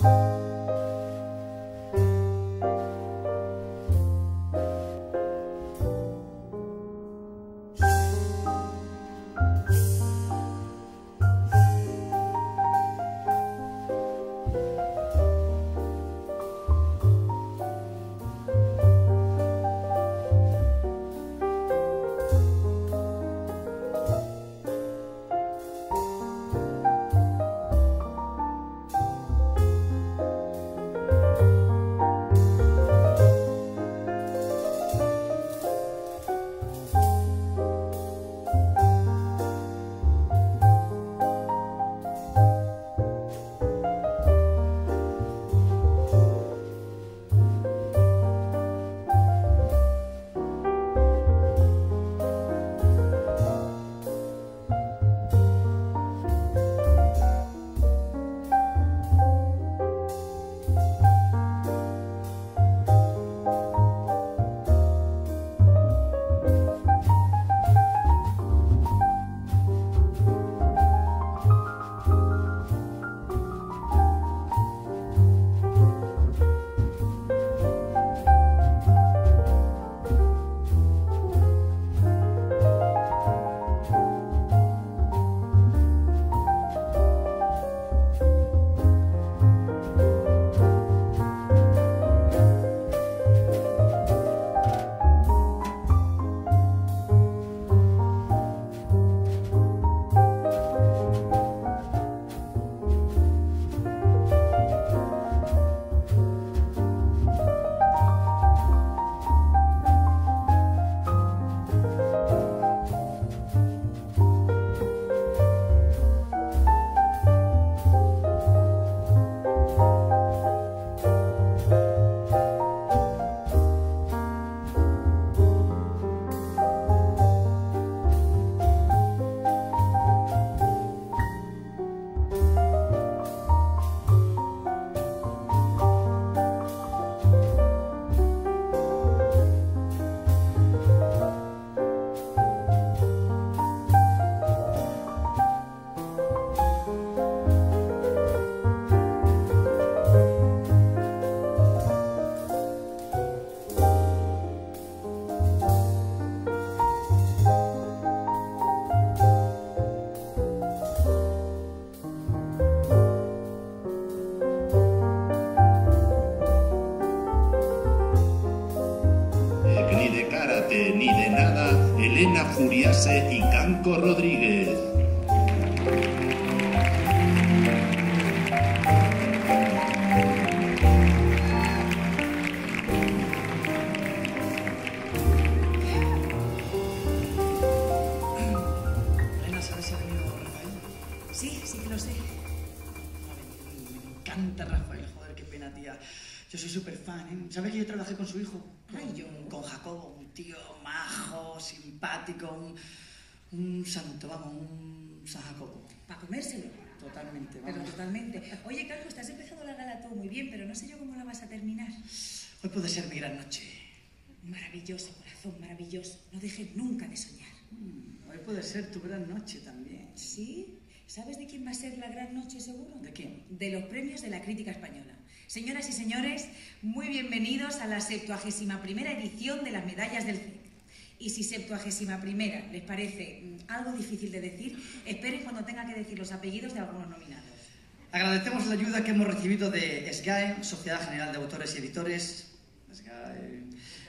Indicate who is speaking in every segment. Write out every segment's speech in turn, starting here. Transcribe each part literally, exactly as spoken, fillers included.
Speaker 1: Ni de nada, Elena Furiase y Canco Rodríguez.
Speaker 2: Elena, ¿sabes si ha venido Rafael?
Speaker 3: Sí, sí que lo sé.
Speaker 2: Me encanta Rafael, joder, qué pena, tía. Yo soy súper fan, ¿eh? ¿Sabes que yo trabajé con su hijo? Ay, yo con Jacobo, un tío majo, simpático, un, un santo, vamos, un San Jacobo.
Speaker 3: Para comérselo.
Speaker 2: Totalmente, vamos.
Speaker 3: Pero totalmente. Oye, Carlos, te has empezado la gala todo muy bien, pero no sé yo cómo la vas a terminar.
Speaker 2: Hoy puede ser mi gran noche.
Speaker 3: Maravilloso, corazón, maravilloso. No dejes nunca de soñar.
Speaker 2: Mm, hoy puede ser tu gran noche también.
Speaker 3: ¿Sí? ¿Sabes de quién va a ser la gran noche, seguro?
Speaker 2: ¿De quién?
Speaker 3: De los premios de la crítica española. Señoras y señores, muy bienvenidos a la septuagésima primera edición de las medallas del C E C. Y si septuagésima primera les parece mm, algo difícil de decir, esperen cuando tenga que decir los apellidos de algunos nominados.
Speaker 2: Agradecemos la ayuda que hemos recibido de S G A E, Sociedad General de Autores y Editores. S G A E...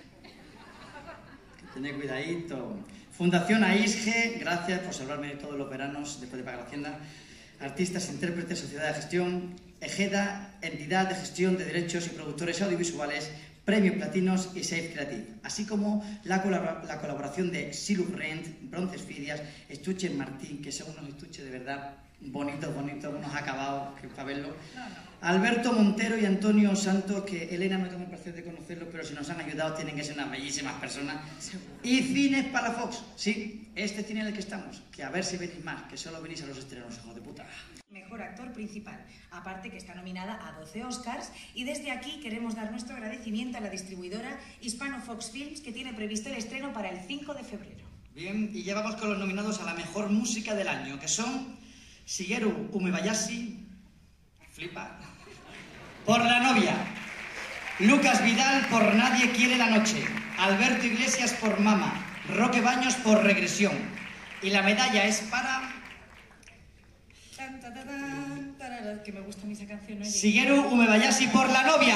Speaker 2: Que tened cuidadito. Fundación A I S G, gracias por salvarme todos los veranos después de pagar la hacienda. Artistas, intérpretes, Sociedad de Gestión, EGEDA, Entidad de Gestión de Derechos y Productores Audiovisuales, Premios Platinos y Safe Creative, así como la, colabora la colaboración de Silus Rent, Bronces Fidias, Estuche Martín, que son unos estuches de verdad bonitos, bonitos, unos acabados, que para verlo. No, no. Alberto Montero y Antonio Santos, que Elena no tengo el placer de conocerlos, pero si nos han ayudado tienen que ser unas bellísimas personas. Y Cines Palafox, sí, este cine en el que estamos, que a ver si venís más, que solo venís a los estrenos, hijos de puta.
Speaker 3: Mejor actor principal, aparte que está nominada a doce Oscars, y desde aquí queremos dar nuestro agradecimiento a la distribuidora Hispano Fox Films, que tiene previsto el estreno para el cinco de febrero.
Speaker 2: Bien, y ya vamos con los nominados a la mejor música del año, que son Shigeru Umebayashi, flipa, Por la novia. Lucas Vidal por Nadie quiere la noche. Alberto Iglesias por Mama. Roque Baños por Regresión. Y la medalla es para...
Speaker 3: Tan, ta, ta, tan, tarara, que me gusta a mí esa canción, ¿no?
Speaker 2: Shigeru Umebayashi por La novia.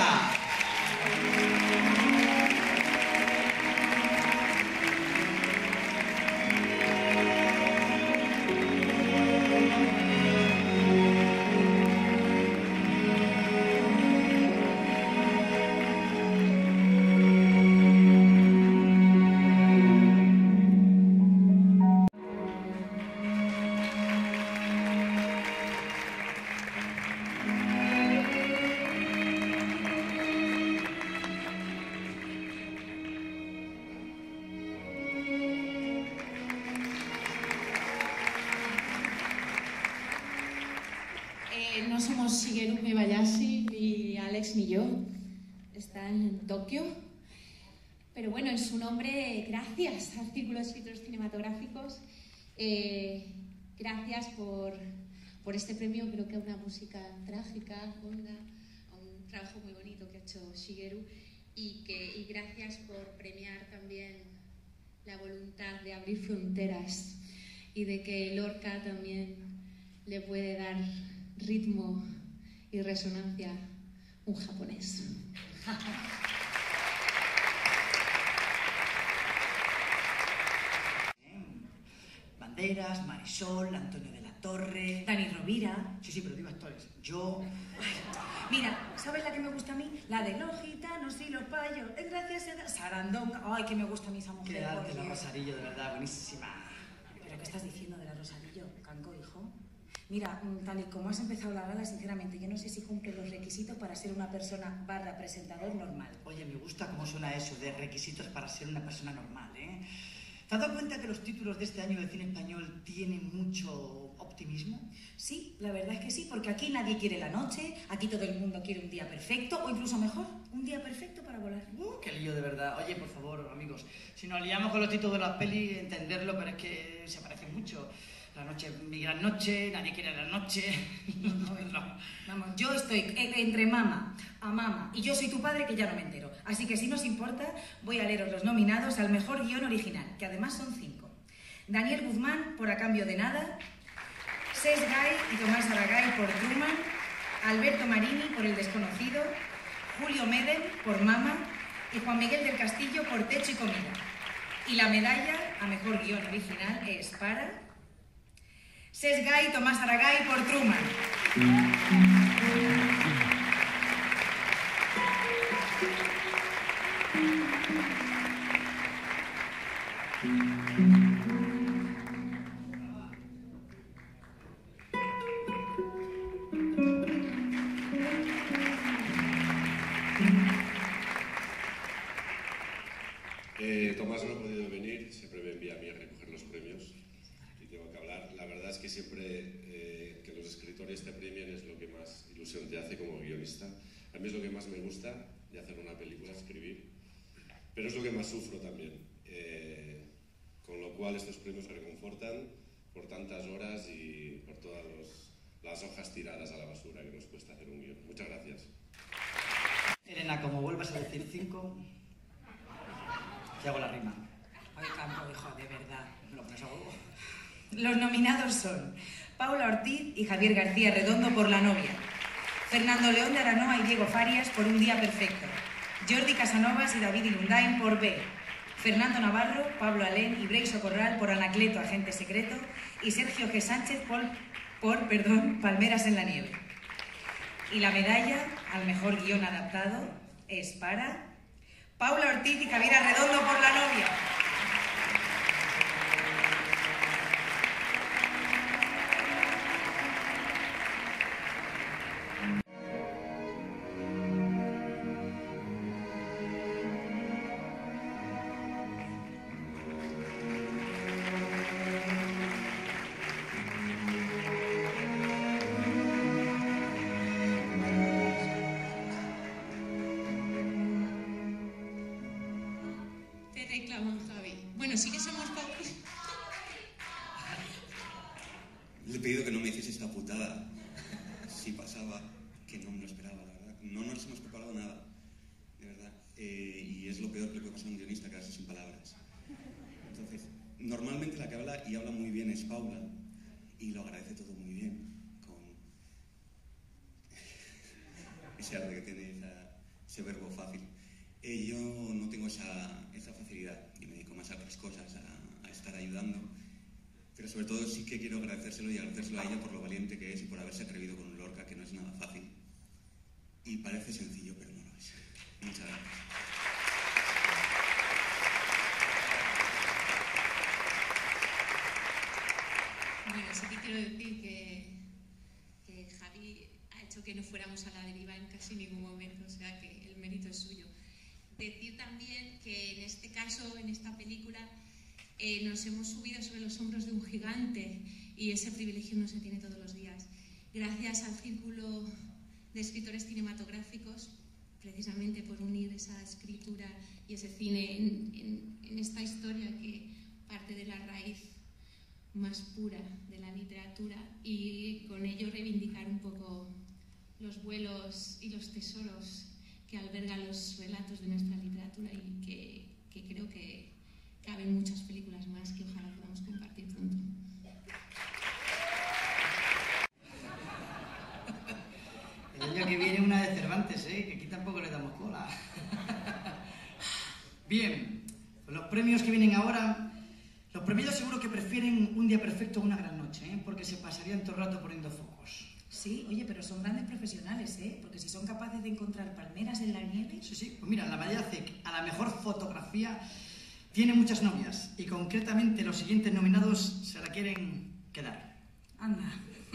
Speaker 4: No somos Shigeru Umebayashi, ni Alex ni yo. Están en Tokio. Pero bueno, en su nombre, gracias al Círculo de Escritores Cinematográficos. Eh, gracias por, por este premio. Creo que a una música trágica, honda, a un trabajo muy bonito que ha hecho Shigeru. Y, que, y gracias por premiar también la voluntad de abrir fronteras y de que Lorca también le puede dar ritmo y resonancia un japonés.
Speaker 2: Banderas, Marisol, Antonio de la Torre...
Speaker 3: Dani Rovira.
Speaker 2: Sí, sí, pero digo actores. Yo...
Speaker 3: Mira, ¿sabes la que me gusta a mí? La de los gitanos y los payos. Es gracias a... Sarandonga. Ay, que me gusta a mí esa mujer.
Speaker 2: Qué arte,
Speaker 3: por
Speaker 2: la
Speaker 3: Dios.
Speaker 2: Rosarillo, de verdad, buenísima.
Speaker 3: ¿Pero qué estás diciendo de la Rosarillo, Canco, hijo? Mira, tal y como has empezado la gala, sinceramente, yo no sé si cumple los requisitos para ser una persona barra presentador normal.
Speaker 2: Oye, me gusta cómo suena eso de requisitos para ser una persona normal, ¿eh? ¿Te has dado cuenta que los títulos de este año del cine español tienen mucho optimismo?
Speaker 3: Sí, la verdad es que sí, porque aquí nadie quiere la noche, aquí todo el mundo quiere un día perfecto, o incluso mejor, un día perfecto para volar.
Speaker 2: Uh, ¡Qué lío, de verdad! Oye, por favor, amigos, si nos liamos con los títulos de las pelis, entenderlo, pero es que se parecen mucho. La noche, mi gran noche, nadie quiere la noche.
Speaker 3: No, no. Vamos, yo estoy entre mama a mama y yo soy tu padre que ya no me entero. Así que si no os importa, voy a leeros los nominados al mejor guión original, que además son cinco. Daniel Guzmán por A cambio de nada, Cés Gai y Tomás Aragay por Truman, Alberto Marini por El desconocido, Julio Medel por Mama y Juan Miguel del Castillo por Techo y comida. Y la medalla a mejor guión original es para... Cés Gai y Tomás Aragay por Truman.
Speaker 5: Eh, Tomás no ha podido venir, siempre me envía a mí a recoger los premios y tengo que hablar. La verdad es que siempre eh, que los escritores te premien es lo que más ilusión te hace como guionista. A mí es lo que más me gusta de hacer una película, escribir, pero es lo que más sufro también. Eh, con lo cual estos premios reconfortan por tantas horas y por todas los, las hojas tiradas a la basura que nos cuesta hacer un guión. Muchas gracias.
Speaker 2: Elena, como vuelvas a decir cinco, te hago la rima.
Speaker 3: Ay, Campo, hijo, de verdad.
Speaker 2: ¿Me lo pones a huevo?
Speaker 3: Los nominados son Paula Ortiz y Javier García Redondo por La novia, Fernando León de Aranoa y Diego Farias por Un día perfecto, Jordi Casanovas y David Ilundain por B, Fernando Navarro, Pablo Alén y Breiso Corral por Anacleto, agente secreto, y Sergio G. Sánchez por, por perdón, Palmeras en la nieve. Y la medalla al mejor guión adaptado es para Paula Ortiz y Javier Redondo por La novia.
Speaker 4: Reclaman, Javi. Bueno, sí que somos pocos.
Speaker 6: Le he pedido que no me hiciese esta putada. Si pasaba, que no me lo esperaba, la verdad. No, no que pasa a un guionista, quedarse sin palabras. Entonces, normalmente la que habla, y habla muy bien, es Paula, y lo agradece todo muy bien, con ese arte que tiene, esa, ese verbo fácil. Eh, yo no tengo esa, esa facilidad, y me dedico más a otras cosas, a, a estar ayudando, pero sobre todo sí que quiero agradecérselo y agradecérselo a ella por lo valiente que es y por haberse atrevido con un Lorca, que no es nada fácil. Y parece sencillo, pero no lo es. Muchas gracias.
Speaker 4: Bueno, sí que quiero decir que, que Javi ha hecho que no fuéramos a la deriva en casi ningún momento, o sea que el mérito es suyo. Decir también que en este caso, en esta película, eh, nos hemos subido sobre los hombros de un gigante y ese privilegio no se tiene todos los días. Gracias al Círculo de Escritores Cinematográficos, precisamente por unir esa escritura y ese cine en, en, en esta historia que parte de la raíz más pura de la literatura y con ello reivindicar un poco los vuelos y los tesoros que albergan los relatos de nuestra literatura y que, que creo que caben muchas películas más que ojalá podamos compartir pronto.
Speaker 2: El año que viene una de Cervantes, ¿eh? Que aquí tampoco le damos cola. Bien, pues los premios que vienen ahora, los premiados seguro que prefieren un día perfecto a una gran noche, ¿eh? Porque se pasarían todo el rato poniendo focos.
Speaker 3: Sí, oye, pero son grandes profesionales, ¿eh? Porque si son capaces de encontrar palmeras en la nieve...
Speaker 2: Sí, sí, pues mira, la medalla C E C a la mejor fotografía tiene muchas novias y concretamente los siguientes nominados se la quieren quedar.
Speaker 3: Anda.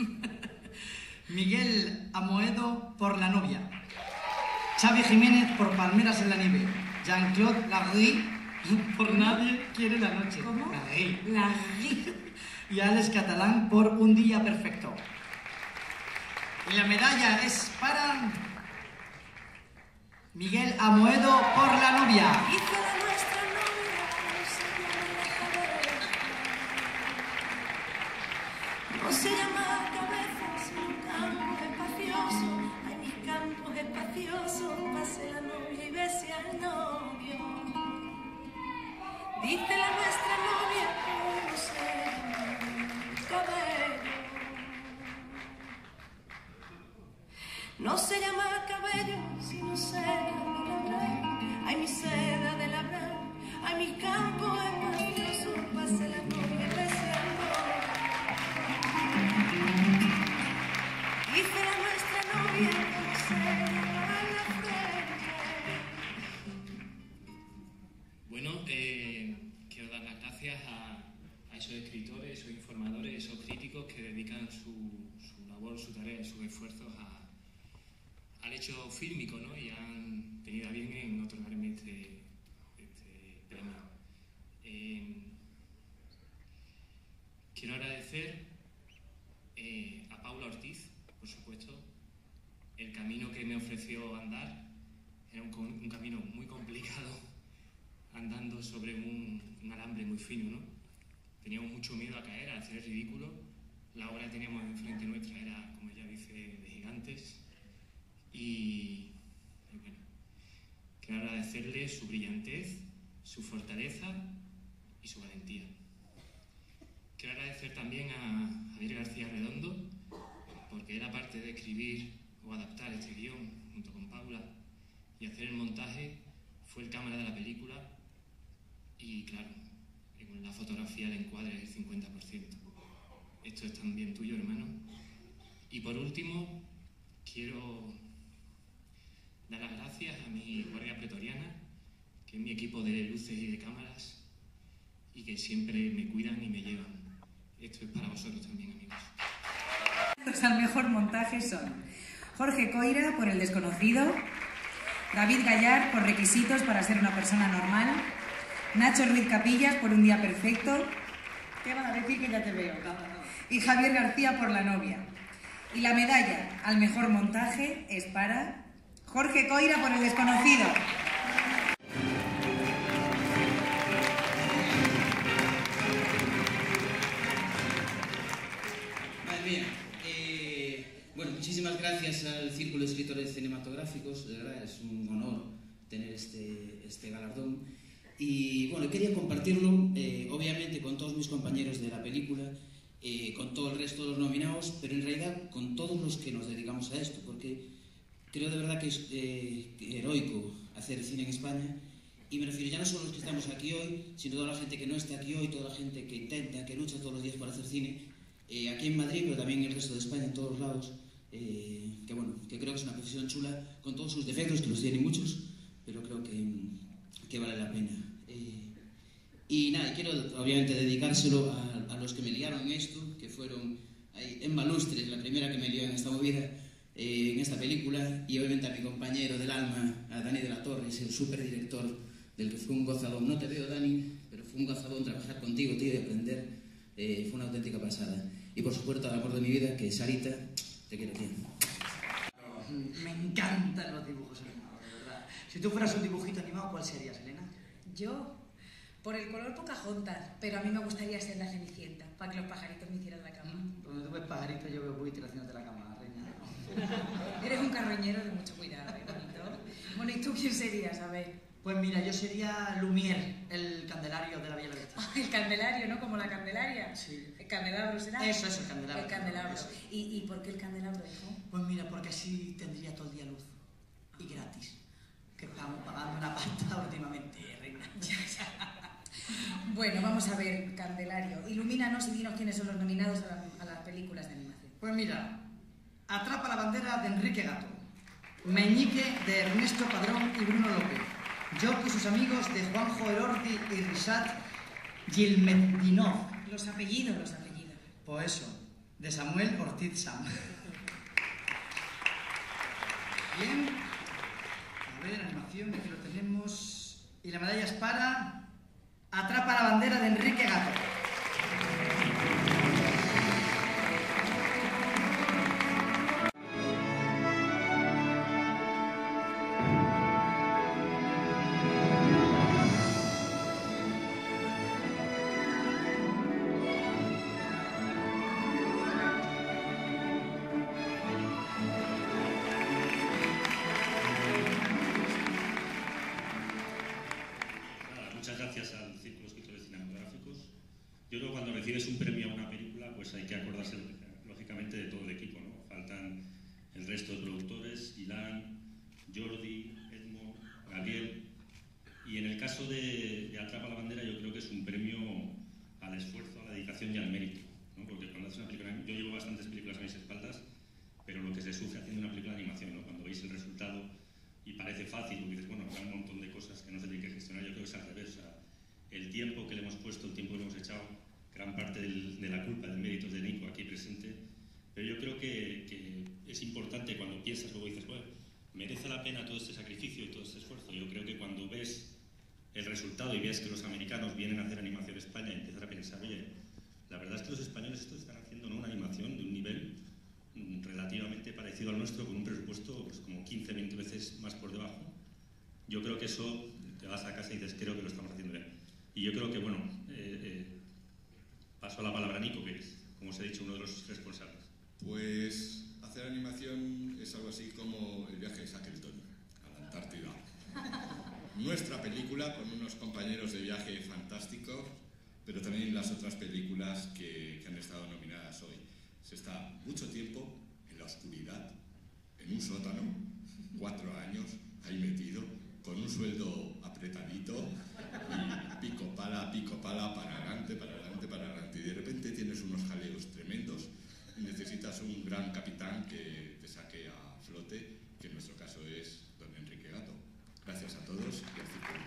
Speaker 2: Miguel Amoedo por La novia, Xavi Jiménez por Palmeras en la nieve, Jean-Claude Larry por Nadie quiere la noche.
Speaker 3: ¿Cómo?
Speaker 2: Larry.
Speaker 3: Larry.
Speaker 2: Y Alex Catalán por Un día perfecto. Y la medalla es para Miguel Amoedo por La novia.
Speaker 7: No se llama cabeza, sino campo espacioso. Hay mis campos espaciosos. Pase la novia y bese al novio. Dice la nuestra novia que no se llama cabello. No se llama cabello, sino seda de labrar. Hay mi seda de labrar. Hay mis campos espaciosos. Pase la novia y bese al novio. Dice la nuestra novia que se llama la frente.
Speaker 8: Bueno, eh, quiero dar las gracias a, a esos escritores, esos informadores, esos críticos que dedican su, su labor, su tarea, sus esfuerzos a, al hecho fílmico, ¿no? Y han tenido a bien en otorgarme este, este premio. Eh, quiero agradecer eh, a Paula Ortiz, por supuesto. El camino que me ofreció andar era un, un camino muy complicado, andando sobre un, un alambre muy fino, ¿no? Teníamos mucho miedo a caer, a hacer el ridículo. La obra que teníamos enfrente nuestra era, como ella dice, de gigantes. Y, y bueno, quiero agradecerle su brillantez, su fortaleza y su valentía. Quiero agradecer también a Javier García Redondo, porque era parte de escribir o adaptar este guión junto con Paula y hacer el montaje, fue el cámara de la película y claro, en la fotografía el encuadre es el cincuenta por ciento. Esto es también tuyo, hermano. Y por último, quiero dar las gracias a mi guardia pretoriana, que es mi equipo de luces y de cámaras y que siempre me cuidan y me llevan. Esto es para vosotros también, amigos.
Speaker 3: Los al mejor montaje son Jorge Coira por El desconocido, David Gallar por Requisitos para ser una persona normal, Nacho Ruiz Capillas por Un día perfecto,
Speaker 2: ¿qué van a decir que ya te veo?
Speaker 3: y Javier García por La novia. Y la medalla al mejor montaje es para Jorge Coira por El desconocido.
Speaker 9: Madre mía. Eh, bueno, muchísimas gracias al Círculo de Escritores Cinematográficos. De verdad, es un honor tener este, este galardón. Y bueno, quería compartirlo, eh, obviamente, con todos mis compañeros de la película, eh, con todo el resto de los nominados, pero en realidad con todos los que nos dedicamos a esto, porque creo de verdad que es eh, heroico hacer cine en España. Y me refiero ya no solo a los que estamos aquí hoy, sino a toda la gente que no está aquí hoy, toda la gente que intenta, que lucha todos los días para hacer cine, eh, aquí en Madrid, pero también en el resto de España, en todos lados, eh, que bueno, que creo que es una profesión chula, con todos sus defectos, que los tienen muchos, pero creo que, que vale la pena. Eh, y nada, quiero obviamente dedicárselo a, a los que me liaron en esto, que fueron ahí, Emma Lustres, la primera que me lió en esta movida, eh, en esta película, y obviamente a mi compañero del alma, a Dani de la Torre, el superdirector, del que fue un gozadón. No te veo, Dani, pero fue un gozadón trabajar contigo, tío, y aprender. Eh, fue una auténtica pasada. Y por supuesto, al amor de mi vida, que Sarita, te quiero, tío.
Speaker 2: Me encantan los dibujos animados, de verdad. Si tú fueras un dibujito animado, ¿cuál serías, Elena?
Speaker 3: Yo, por el color Pocahontas, pero a mí me gustaría ser la Cenicienta, para que los pajaritos me hicieran la cama.
Speaker 2: Cuando tú ves pajaritos, yo veo buitres haciéndote la cama, reina.
Speaker 3: Eres un carroñero de mucho cuidado, ¿eh, bonito? Bueno, ¿y tú quién serías? A ver.
Speaker 2: Pues mira, yo sería Lumière, el Candelario de la Bella y la Bestia.
Speaker 3: El Candelario, ¿no? Como la Candelaria.
Speaker 2: Sí.
Speaker 3: ¿El candelabro será?
Speaker 2: Eso es el candelabro.
Speaker 3: El candelabro.
Speaker 2: Eso.
Speaker 3: ¿Y, ¿Y por qué el candelabro, hijo?
Speaker 2: Pues mira, porque así tendría todo el día luz. Y gratis. Que estamos pagando una pasta últimamente, reina.
Speaker 3: Bueno, vamos a ver, Candelario. Ilumínanos y dinos quiénes son los nominados a, la, a las películas de animación.
Speaker 2: Pues mira, Atrapa la bandera de Enrique Gato, Meñique de Ernesto Padrón y Bruno López, York y sus amigos de Juanjo Elordi y Rishat Yilmedinov.
Speaker 3: Los apellidos, los apellidos.
Speaker 2: Pues eso, de Samuel Ortiz Sam. Bien, a ver, animación, aquí lo tenemos. Y la medalla es para Atrapa la bandera de Enrique Gato.
Speaker 10: Muchas gracias al Círculo de Escritores Cinematográficos. Yo creo que cuando recibes un premio a una película, pues hay que acordarse, lógicamente, de todo el equipo, ¿no? Faltan el resto de productores, Ilan, Jordi, Edmo, Gabriel. Y en el caso de, de Atrapa la bandera, yo creo que es un premio al esfuerzo, a la dedicación y al mérito, ¿no? Porque cuando haces una película, yo llevo bastantes películas a mis espaldas, pero lo que se sufre haciendo una película de animación, ¿no? Cuando veis el resultado y parece fácil, porque dices, bueno, habrá un montón de cosas que no se tienen que gestionar, yo creo que es al revés. O sea, el tiempo que le hemos puesto, el tiempo que le hemos echado, gran parte del, de la culpa, del mérito es de Nico aquí presente, pero yo creo que, que es importante cuando piensas, luego dices, bueno, merece la pena todo este sacrificio y todo este esfuerzo. Yo creo que cuando ves el resultado y ves que los americanos vienen a hacer animación en España y empiezas a pensar, oye, la verdad es que los españoles esto están haciendo, ¿no?, una animación de un nivel relativamente parecido al nuestro, con un presupuesto pues, como quince, veinte veces más por debajo. Yo creo que eso, te vas a casa y dices, creo que lo estamos haciendo bien. Y yo creo que, bueno, eh, eh, paso a la palabra a Nico, que es, como os he dicho, uno de los responsables.
Speaker 11: Pues hacer animación es algo así como el viaje de Shackleton a la Antártida. Nuestra película, con unos compañeros de viaje fantásticos, pero también las otras películas que, que han estado nominadas hoy. Se está mucho tiempo en la oscuridad, en un sótano, cuatro años, ahí metido, con un sueldo apretadito, y pico pala, pico pala, para adelante, para adelante, para adelante. Y de repente tienes unos jaleos tremendos y necesitas un gran capitán que te saque a flote, que en nuestro caso es don Enrique Gato. Gracias a todos y al Círculo.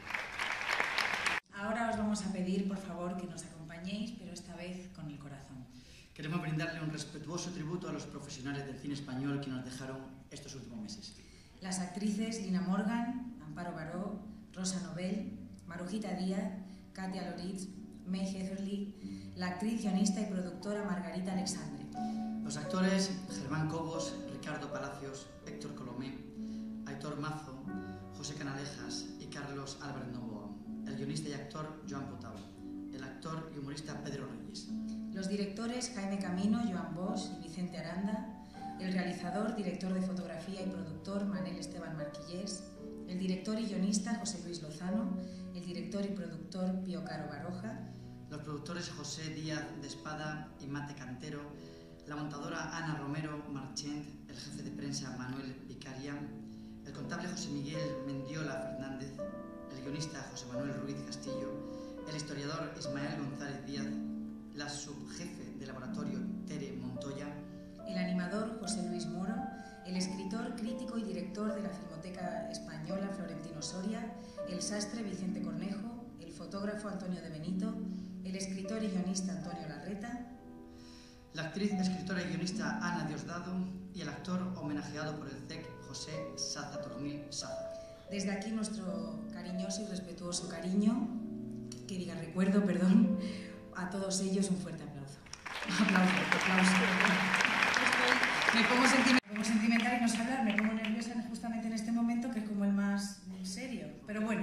Speaker 3: Ahora os vamos a pedir, por favor, que nos acompañéis, pero esta vez con el corazón.
Speaker 2: Queremos brindarle un respetuoso tributo a los profesionales del cine español que nos dejaron estos últimos meses.
Speaker 3: Las actrices Lina Morgan, Amparo Baró, Rosa Nobel, Marujita Díaz, Katia Loritz, May Heatherly, la actriz, guionista y productora Margarita Alexandre.
Speaker 2: Los actores Germán Cobos, Ricardo Palacios, Héctor Colomé, Aitor Mazo, José Canalejas y Carlos Álvarez Novoa. El guionista y actor Joan Potau. El actor y humorista Pedro Reyes.
Speaker 3: Los directores Jaime Camino, Joan Bosch y Vicente Aranda. El realizador, director de fotografía y productor Manel Esteban Marquillés. El director y guionista José Luis Lozano. El director y productor Pío Caro Baroja,
Speaker 2: los productores José Díaz de Espada y Mate Cantero, la montadora Ana Romero Marchent, el jefe de prensa Manuel Vicaria, el contable José Miguel Mendiola Fernández, el guionista José Manuel Ruiz Castillo, el historiador Ismael González Díaz, la subjefe de laboratorio Tere Montoya,
Speaker 3: el animador José Luis Moro, el escritor, crítico y director de la Filmoteca Española Florentino Soria, el sastre Vicente Cornejo, el fotógrafo Antonio de Benito, el escritor y guionista Antonio Larreta,
Speaker 2: la actriz, escritora y guionista Ana Diosdado y el actor homenajeado por el C E C José Saza Tornil Saza.
Speaker 3: Desde aquí nuestro cariñoso y respetuoso cariño, que diga recuerdo, perdón, a todos ellos un fuerte aplauso. Aplauso, aplauso. Me pongo, sentimental, me pongo sentimental y no sé hablar, me pongo nerviosa justamente en este momento, que es como el más serio. Pero bueno,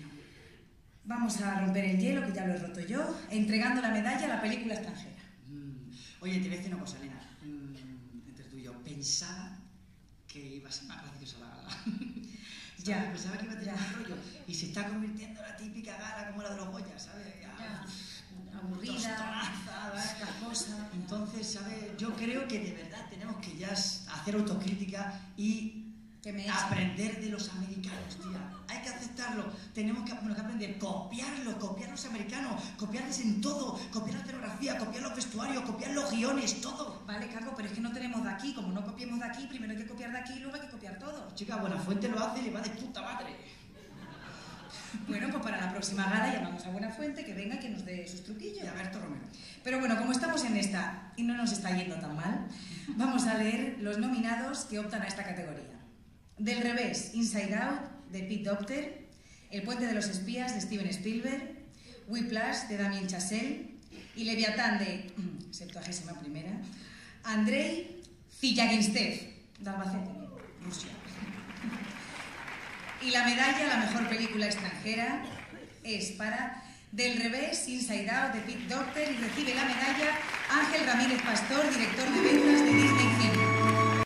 Speaker 3: vamos a romper el hielo, que ya lo he roto yo, entregando la medalla a la película extranjera.
Speaker 2: Mm. Oye, te voy a decir una cosa, Elena. Mm, entre tú y yo, pensaba que iba a ser más graciosa la gala.
Speaker 3: Ya.
Speaker 2: Pensaba que iba a tener más rollo. Y se está convirtiendo en la típica gala como la de los Goya, ¿sabes? Ya.
Speaker 3: Ya. Aburrida,
Speaker 2: las cosas. Entonces, ¿sabes? Yo creo que de verdad tenemos que ya hacer autocrítica y
Speaker 3: que me
Speaker 2: aprender de los americanos, tía. Hay que aceptarlo. Tenemos que, bueno, que aprender, copiarlo, copiar los americanos, copiarles en todo, copiar la escenografía, copiar los vestuarios, copiar los guiones, todo.
Speaker 3: Vale, Carlos, pero es que no tenemos de aquí. Como no copiemos de aquí, primero hay que copiar de aquí y luego hay que copiar todo.
Speaker 2: Chica, Buenafuente lo hace y le va de puta madre.
Speaker 3: Bueno, pues para la próxima gala llamamos a Buenafuente, que venga y que nos dé sus truquillos.
Speaker 2: Y a Berto Romero.
Speaker 3: Pero bueno, como estamos en esta y no nos está yendo tan mal, vamos a leer los nominados que optan a esta categoría. Del revés, Inside Out, de Pete Docter, El puente de los espías, de Steven Spielberg, Whiplash, de Damien Chazelle, y Leviatán, de septuagésima primera, Andrei Ziyaginstev, de Albacete, Rusia. Y la medalla a la mejor película extranjera es para Del revés, Inside Out, de Pete Docter, y recibe la medalla Ángel Ramírez Pastor, director de ventas de Disney Film.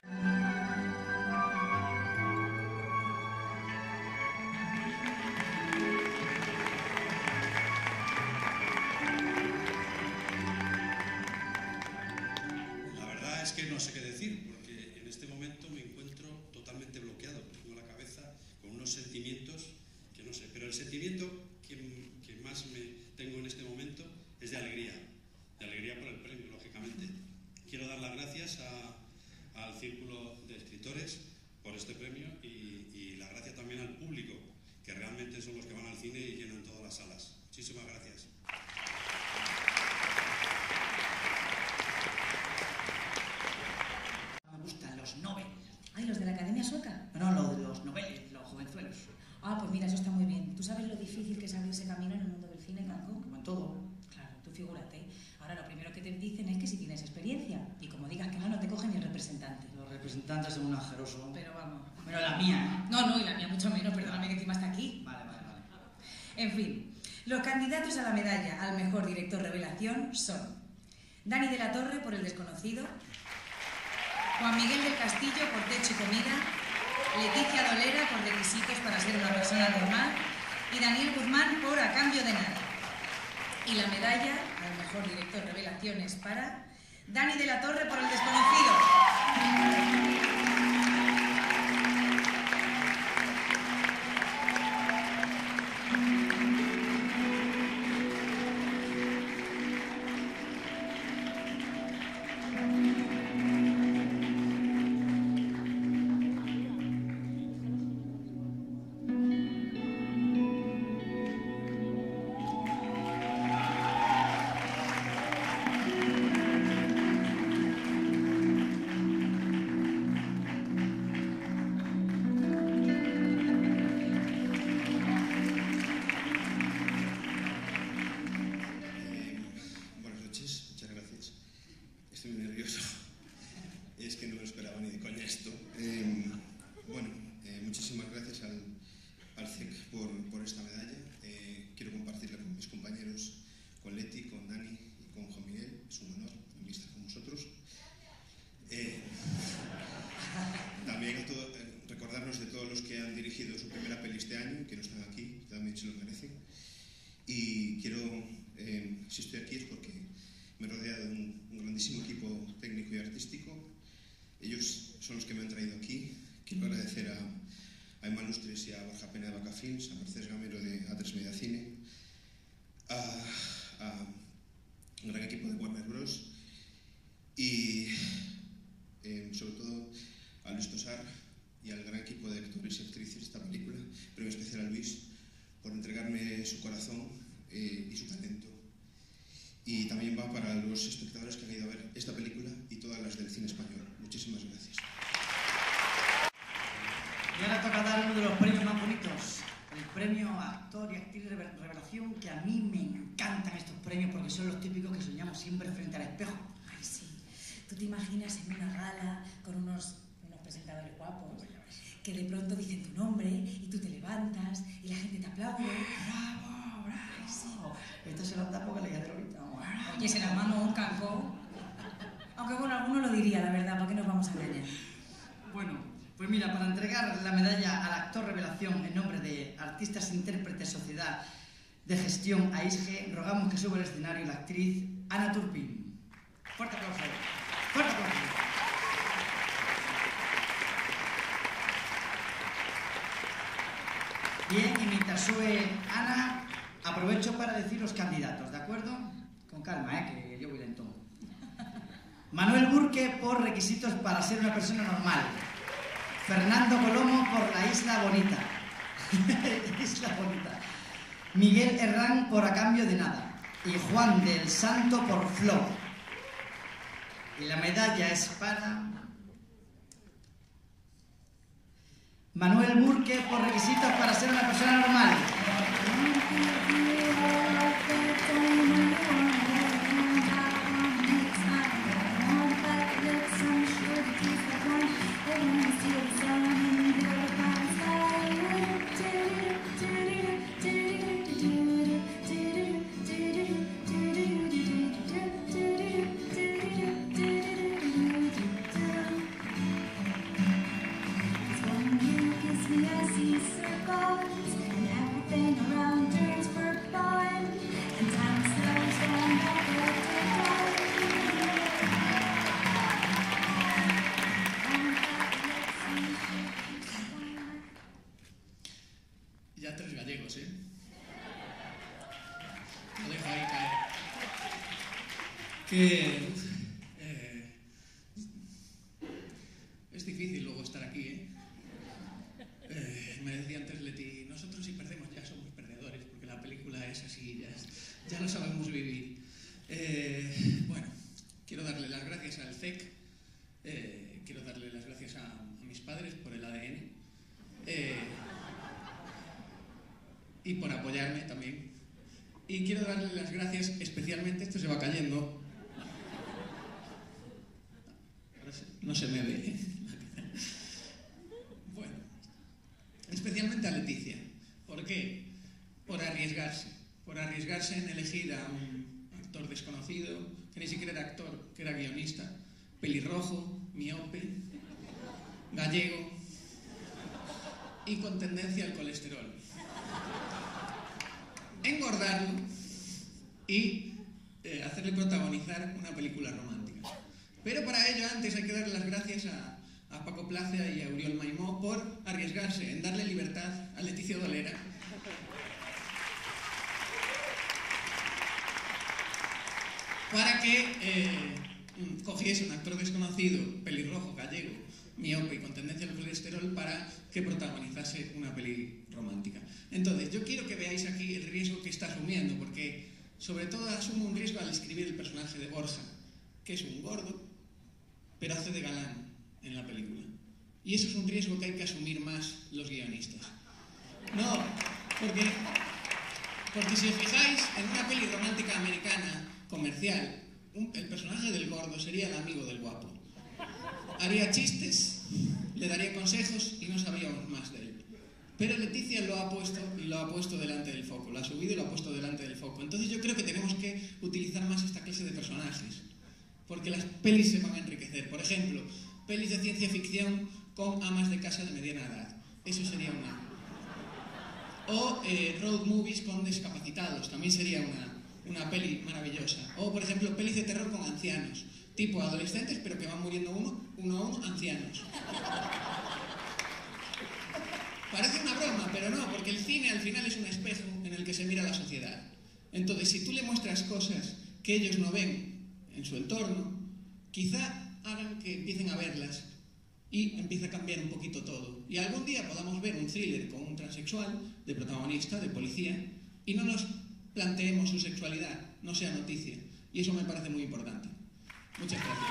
Speaker 12: Que no sé qué decir, porque en este momento me encuentro totalmente bloqueado, tengo la cabeza con unos sentimientos que no sé, pero el sentimiento que, que más me tengo en este momento es de alegría, de alegría por el premio, lógicamente. Quiero dar las gracias a, al Círculo de Escritores por este premio y, y la gracia también al público, que realmente son los que van al cine y llenan todas las salas. Muchísimas gracias.
Speaker 3: Ay, ¿los de la Academia Sueca?
Speaker 2: No, no, los de los noveles, los jovenzuelos.
Speaker 3: Ah, pues mira, eso está muy bien. ¿Tú sabes lo difícil que es abrirse camino en el mundo del cine, Canco?
Speaker 2: Como en todo.
Speaker 3: Claro, tú figúrate. Ahora lo primero que te dicen es que si tienes experiencia. Y como digas que no, no te cogen ni el representante.
Speaker 2: Los representantes son un ajeroso.
Speaker 3: Pero vamos.
Speaker 2: Pero la mía, ¿eh?
Speaker 3: No, no, y la mía mucho menos. Perdóname que encima está aquí.
Speaker 2: Vale, vale, vale.
Speaker 3: En fin, los candidatos a la medalla al mejor director revelación son Dani de la Torre por El desconocido, Juan Miguel del Castillo por Techo y comida, Leticia Dolera por Requisitos para ser una persona normal y Daniel Guzmán por A cambio de nada. Y la medalla al mejor director revelación es para Dani de la Torre por El desconocido.
Speaker 11: Recordarnos de todos los que han dirigido su primera peli este año, que no están aquí, también se lo merecen.
Speaker 13: Y quiero, eh, si estoy aquí es porque me he rodeado de un, un grandísimo equipo técnico y artístico. Ellos son los que me han traído aquí. Quiero agradecer a, a Emma Lustres y a Borja Pena de Bacafilms, a Mercedes Gamero de A tres Media Cine, a, a un gran equipo de Warner Bros. Y eh, sobre todo a Luis Tosar y al gran equipo de actores y actrices de esta película, pero en especial a Luis, por entregarme su corazón eh, y su talento. Y también va para los espectadores que han ido a ver esta película y todas las del cine español. Muchísimas gracias.
Speaker 2: Y ahora toca dar uno de los premios más bonitos, el premio a actor y actriz revelación, que a mí me encantan estos premios porque son los típicos que soñamos siempre frente al espejo.
Speaker 3: Ay, sí. Tú te imaginas en una gala con unos, unos presentadores guapos que de pronto dicen tu nombre y tú te levantas y la gente te aplaude.
Speaker 2: ¡Bravo, bravo!
Speaker 3: Ay, sí.
Speaker 2: Esto se lo tapo que le quedé ahorita.
Speaker 3: Oye, se la mano un canco. Aunque bueno, alguno lo diría, la verdad, ¿para qué nos vamos a engañar?
Speaker 2: Bueno, pues mira, para entregar la medalla al actor revelación en nombre de Artistas Intérpretes Sociedad de Gestión A I S G, rogamos que suba al escenario la actriz Ana Turpin. Fuerte aplauso. Fuerte aplauso. Bien, y mientras sube Ana, aprovecho para decir los candidatos, ¿de acuerdo? Con calma, ¿eh? Que yo voy lento. Manuel Burke por requisitos para ser una persona normal. Fernando Colomo por La Isla Bonita. Isla Bonita. Miguel Herrán por A Cambio de Nada. Y Juan del Santo por Flow. Y la medalla es para Manuel Burke por requisitos para ser una persona normal.
Speaker 14: Ya tres gallegos, ¿eh? Lo dejo ahí caer. Que... Eh, es difícil luego estar aquí, ¿eh? eh me decía antes Leti, nosotros si perdemos ya somos perdedores, porque la película es así, ya, ya no sabemos vivir. Eh, bueno, quiero darle las gracias al C E C, eh, quiero darle las gracias a, a mis padres por el A D N. Eh, y por apoyarme también. Y quiero darle las gracias especialmente, esto se va cayendo, no se me ve, bueno, especialmente a Leticia. ¿Por qué? Por arriesgarse, por arriesgarse en elegir a un actor desconocido, que ni siquiera era actor, que era guionista, pelirrojo, miope, gallego y con tendencia al colesterol. Engordarlo y eh, hacerle protagonizar una película romántica. Pero para ello antes hay que darle las gracias a, a Paco Plaza y a Oriol Maimó por arriesgarse en darle libertad a Leticia Dolera para que eh, cogiese un actor desconocido, pelirrojo, gallego, miope y con tendencia al colesterol para que protagonizase una peli romántica. Entonces, yo quiero que veáis aquí el riesgo que está asumiendo, porque sobre todo asumo un riesgo al escribir el personaje de Borja, que es un gordo, pero hace de galán en la película. Y eso es un riesgo que hay que asumir más los guionistas. No, porque, porque si os fijáis, en una peli romántica americana, comercial, un, el personaje del gordo sería el amigo del guapo. Haría chistes, le daría consejos y no sabríamos más de él. Pero Leticia lo ha puesto y lo ha puesto delante del foco, lo ha subido y lo ha puesto delante del foco. Entonces yo creo que tenemos que utilizar más esta clase de personajes, porque las pelis se van a enriquecer. Por ejemplo, pelis de ciencia ficción con amas de casa de mediana edad. Eso sería una. O eh, road movies con discapacitados, también sería una, una peli maravillosa. O, por ejemplo, pelis de terror con ancianos, tipo adolescentes, pero que van muriendo uno, uno a uno, ancianos. Parece una broma, pero no, porque el cine al final es un espejo en el que se mira la sociedad. Entonces, si tú le muestras cosas que ellos no ven en su entorno, quizá hagan que empiecen a verlas y empiece a cambiar un poquito todo. Y algún día podamos ver un thriller con un transexual de protagonista, de policía, y no nos planteemos su sexualidad, no sea noticia. Y eso me parece muy importante. Muchas gracias.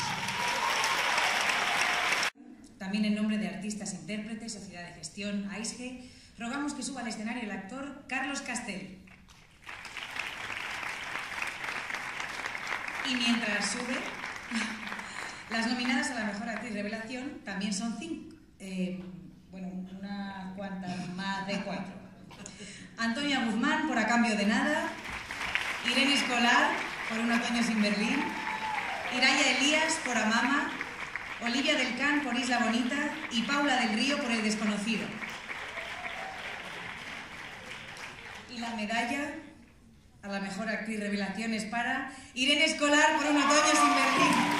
Speaker 3: También en nombre de Artistas Intérpretes, Sociedad de Gestión, A I S G E, rogamos que suba al escenario el actor Carlos Castel. Y mientras sube, las nominadas a la mejor actriz revelación también son cinco. Eh, bueno, unas cuantas más de cuatro. Antonia Guzmán por A Cambio de Nada, Irene Escolar por Un Otoño sin Berlín, Iraya Elías por Amama, Olivia del Can por Isla Bonita y Paula del Río por El Desconocido. Y la medalla a la mejor actriz revelación es para Irene Escolar por Un Otoño sin Berlín.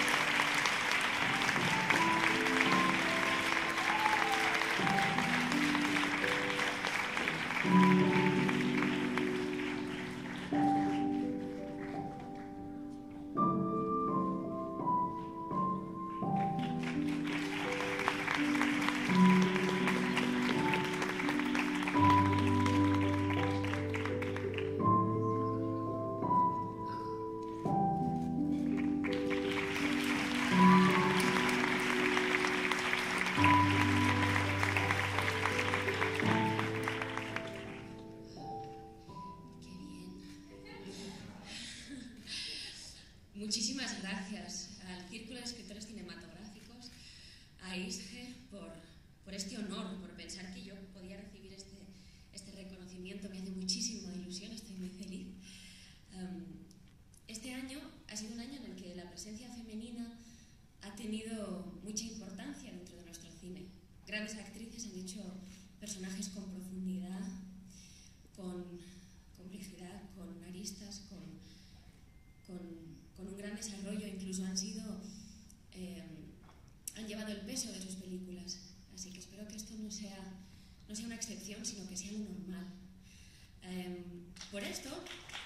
Speaker 15: Muchísimas gracias al Círculo de Escritores Cinematográficos, a I S G E, por, por este honor, por pensar que yo podía recibir este, este reconocimiento. Me hace muchísima ilusión, estoy muy feliz. Um, este año ha sido un año en el que la presencia femenina ha tenido mucha importancia dentro de nuestro cine. Grandes actrices han hecho personajes con profundidad, con complejidad, con aristas, con... con con un gran desarrollo, incluso han sido, eh, han llevado el peso de sus películas. Así que espero que esto no sea, no sea una excepción, sino que sea lo normal. Eh, por esto,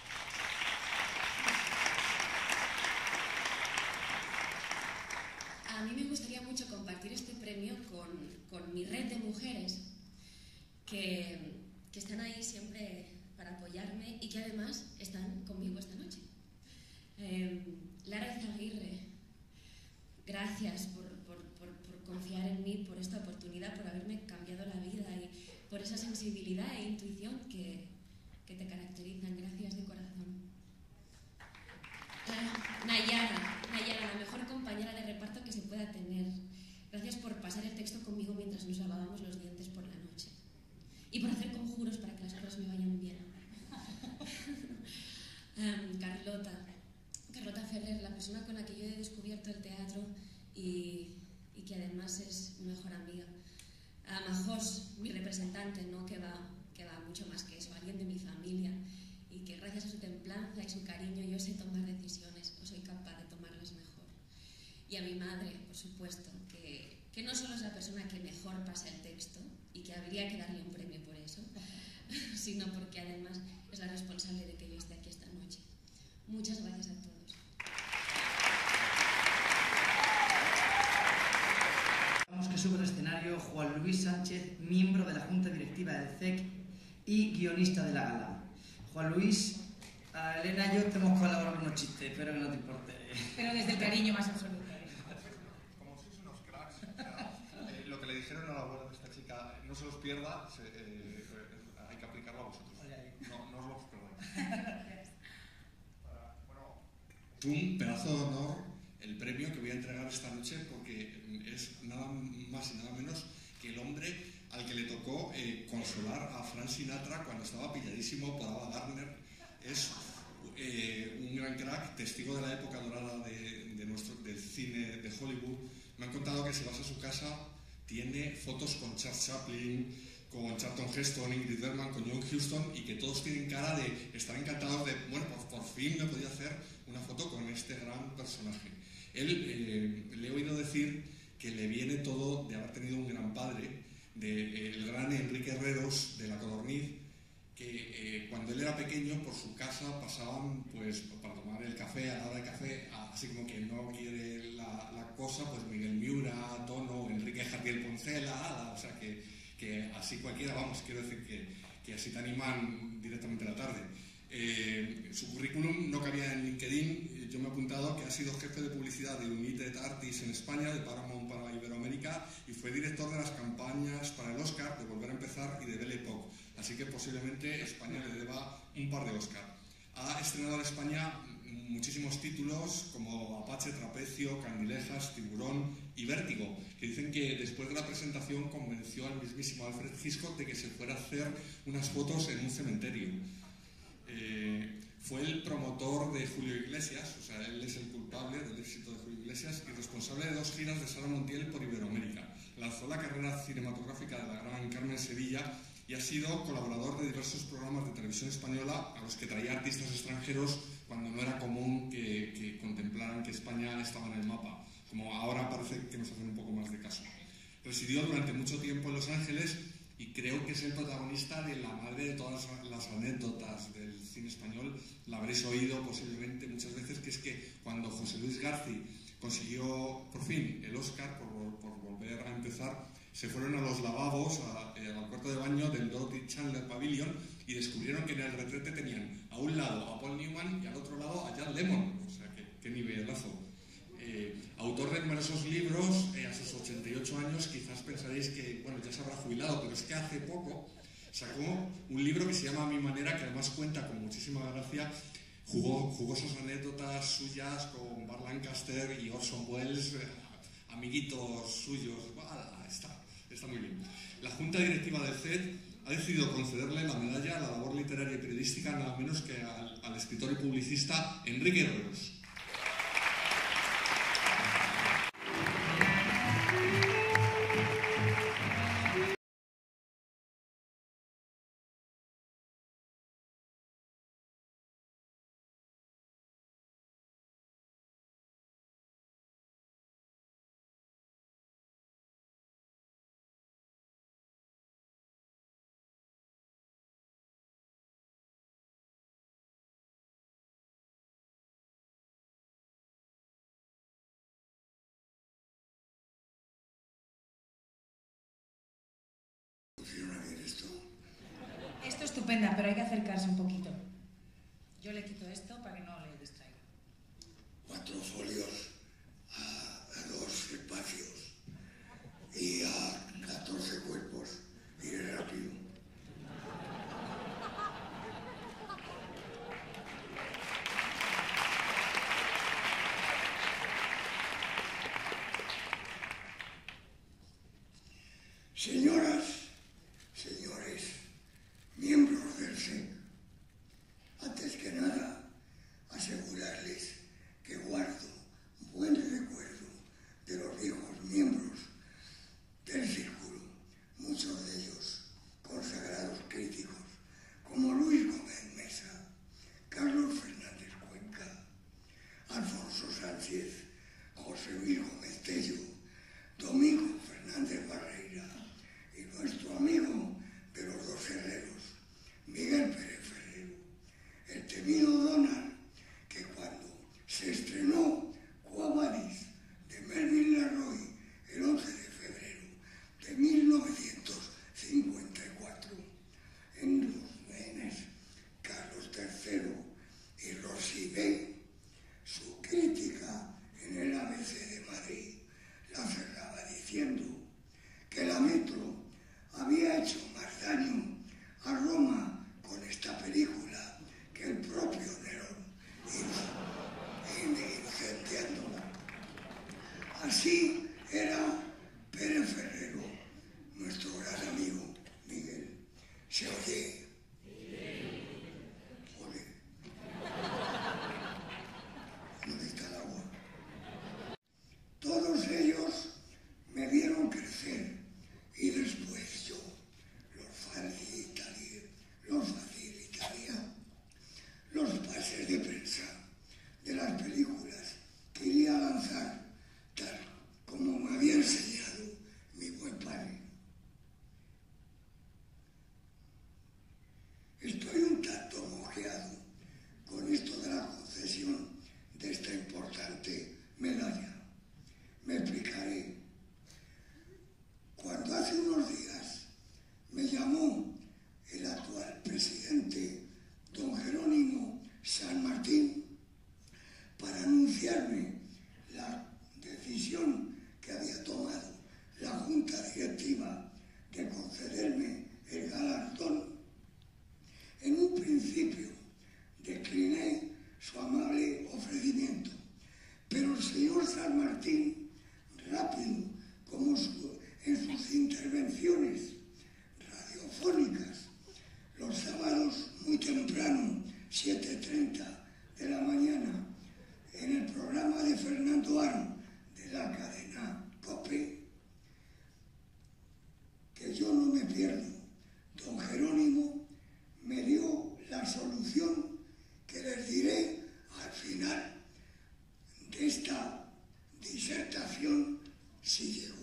Speaker 15: a mí me gustaría mucho compartir este premio con, con mi red de mujeres que, que están ahí siempre para apoyarme y que además están conmigo esta noche. Eh, Lara Izaguirre, gracias por, por, por, por confiar en mí, por esta oportunidad, por haberme cambiado la vida y por esa sensibilidad e intuición que, que te caracterizan. Gracias de corazón. Uh, Nayara, Nayara, la mejor compañera de reparto que se pueda tener. Gracias por pasar el texto conmigo mientras nos lavábamos los dientes por la noche. Y por hacer conjuros para que las cosas me vayan bien. um, Carlota. Carlota Ferrer, la persona con la que yo he descubierto el teatro y, y que además es mi mejor amiga. A Majos, mi representante, ¿no? que, va, que va mucho más que eso, alguien de mi familia, y que gracias a su templanza y su cariño yo sé tomar decisiones, o soy capaz de tomarlas mejor. Y a mi madre, por supuesto, que, que no solo es la persona que mejor pasa el texto, y que habría que darle un premio por eso, sino porque además es la responsable de que yo esté aquí esta noche. Muchas gracias a todos.
Speaker 2: Vamos que sube al escenario Juan Luis Sánchez, miembro de la Junta Directiva del C E C y guionista de la gala. Juan Luis, a Elena y yo te hemos colaborado con unos chistes, espero que no te importe.
Speaker 3: Pero desde el cariño más absoluto.
Speaker 16: Como sois unos cracks, o sea, eh, lo que le dijeron a la abuela de esta chica, no se los pierda, se, eh, hay que aplicarlo a vosotros. No, no os los perdáis.
Speaker 11: Un pedazo de honor el premio que voy a entregar esta noche, porque es nada más y nada menos que el hombre al que le tocó eh, consolar a Frank Sinatra cuando estaba pilladísimo por Ava Gardner. Es eh, un gran crack, testigo de la época dorada de, de nuestro, del cine de Hollywood. Me han contado que si vas a su casa tiene fotos con Charles Chaplin,
Speaker 16: con Charlton Heston, Ingrid Bergman, con John Huston, y que todos tienen cara de estar encantados de, bueno, por, por fin me podía hacer una foto con este gran personaje. Él, eh, le he oído decir que le viene todo de haber tenido un gran padre, del de, gran Enrique Herreros de La Codorniz, que eh, cuando él era pequeño por su casa pasaban, pues, para tomar el café, a la hora de café, así como que no quiere la, la cosa, pues Miguel Miura, Tono, Enrique Jardiel Poncela, o sea que, que así cualquiera, vamos, quiero decir que, que así te animan directamente a la tarde. Eh, su currículum no cabía en LinkedIn. Yo me he apuntado que ha sido jefe de publicidad de United Artists en España, de Paramount para Iberoamérica, y fue director de las campañas para el Oscar, de Volver a Empezar y de Belle Époque. Así que posiblemente España le deba un par de Oscar. Ha estrenado en España muchísimos títulos como Apache, Trapecio, Candilejas, Tiburón y Vértigo, que dicen que después de la presentación convenció al mismísimo Alfred Hitchcock de que se fuera a hacer unas fotos en un cementerio. Eh, fue el promotor de Julio Iglesias, o sea, él es el culpable del éxito de Julio Iglesias y responsable de dos giras de Sara Montiel por Iberoamérica. Lanzó la carrera cinematográfica de la gran Carmen Sevilla y ha sido colaborador de diversos programas de televisión española a los que traía artistas extranjeros cuando no era común que, que contemplaran que España estaba en el mapa, como ahora parece que nos hacen un poco más de caso. Residió durante mucho tiempo en Los Ángeles y creo que es el protagonista de la madre de todas las anécdotas del cine español. La habréis oído posiblemente muchas veces, que es que cuando José Luis García consiguió por fin el Oscar por, por Volver a Empezar, se fueron a los lavabos, a, eh, al cuarto de baño del Dorothy Chandler Pavilion, y descubrieron que en el retrete tenían a un lado a Paul Newman y al otro lado a Jan Lemmon. O sea, que, qué nivelazo. Eh, autor de numerosos libros, eh, a sus ochenta y ocho años, quizás pensaréis que, bueno, ya se habrá jubilado, pero es que hace poco sacó un libro que se llama A mi manera, que además cuenta con muchísima gracia jugó, jugosas anécdotas suyas con Burt Lancaster y Orson Welles, eh, amiguitos suyos. Bah, está, está muy bien. La Junta Directiva del C E D ha decidido concederle la medalla a la labor literaria y periodística nada menos que al, al escritor y publicista Enrique Herreros.
Speaker 3: Esto es estupenda, pero hay que acercarse un poquito. Yo le quito esto para que no le distraiga.
Speaker 17: Cuatro folios a, a dos espacios y a catorce cuerpos. Iré rápido. Señoras, señores, miembros del C E D, antes que nada, asegurarles que guardo pierdo. Don Jerónimo me dio la solución que les diré al final de esta disertación, si llego.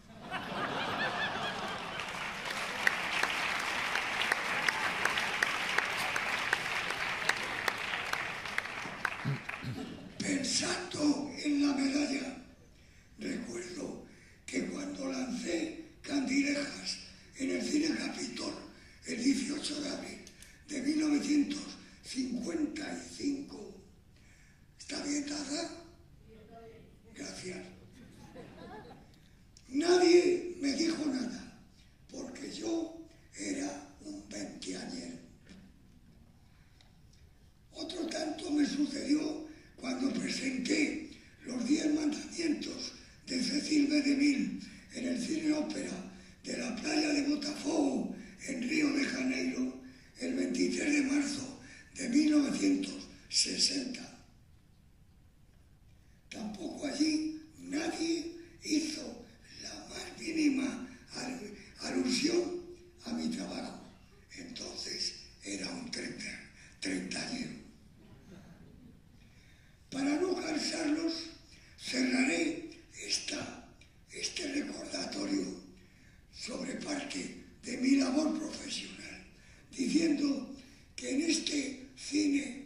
Speaker 17: Pensando en la medalla, recuerdo que cuando lancé Candilejas en el Cine Capitol el dieciocho de abril de mil novecientos cincuenta y cinco, ¿está bien, Taza? Gracias. Nadie me dijo nada, porque yo era un veinteañero. Otro tanto me sucedió cuando presenté Los Diez Mandamientos de Cecil B. DeMille en el Cine Ópera de la playa de Botafogo, en Río de Janeiro, el veintitrés de marzo de mil novecientos sesenta. Tampoco allí nadie hizo la más mínima alusión a mi trabajo. Entonces era un treintañero. Para no cansarlos, cerraré esta, este recordatorio sobre parte de mi labor profesional, diciendo que en este cine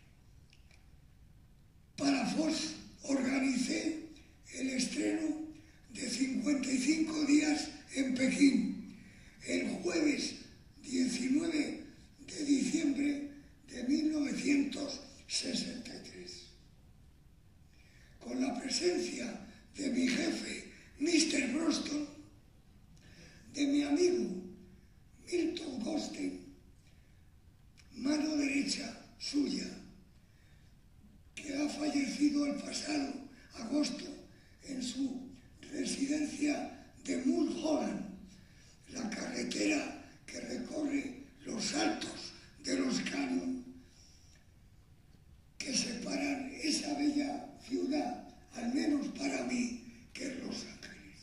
Speaker 17: para Fox organicé el estreno de cincuenta y cinco días en Pekín, el jueves diecinueve de diciembre de mil novecientos sesenta y tres. Con la presencia de mi jefe, mister Broston, de mi amigo Milton Goldstein, mano derecha suya, que ha fallecido el pasado agosto en su residencia de Mulholland, la carretera que recorre los altos de los Canyon que separan esa bella ciudad, al menos para mí, que es Los Ángeles.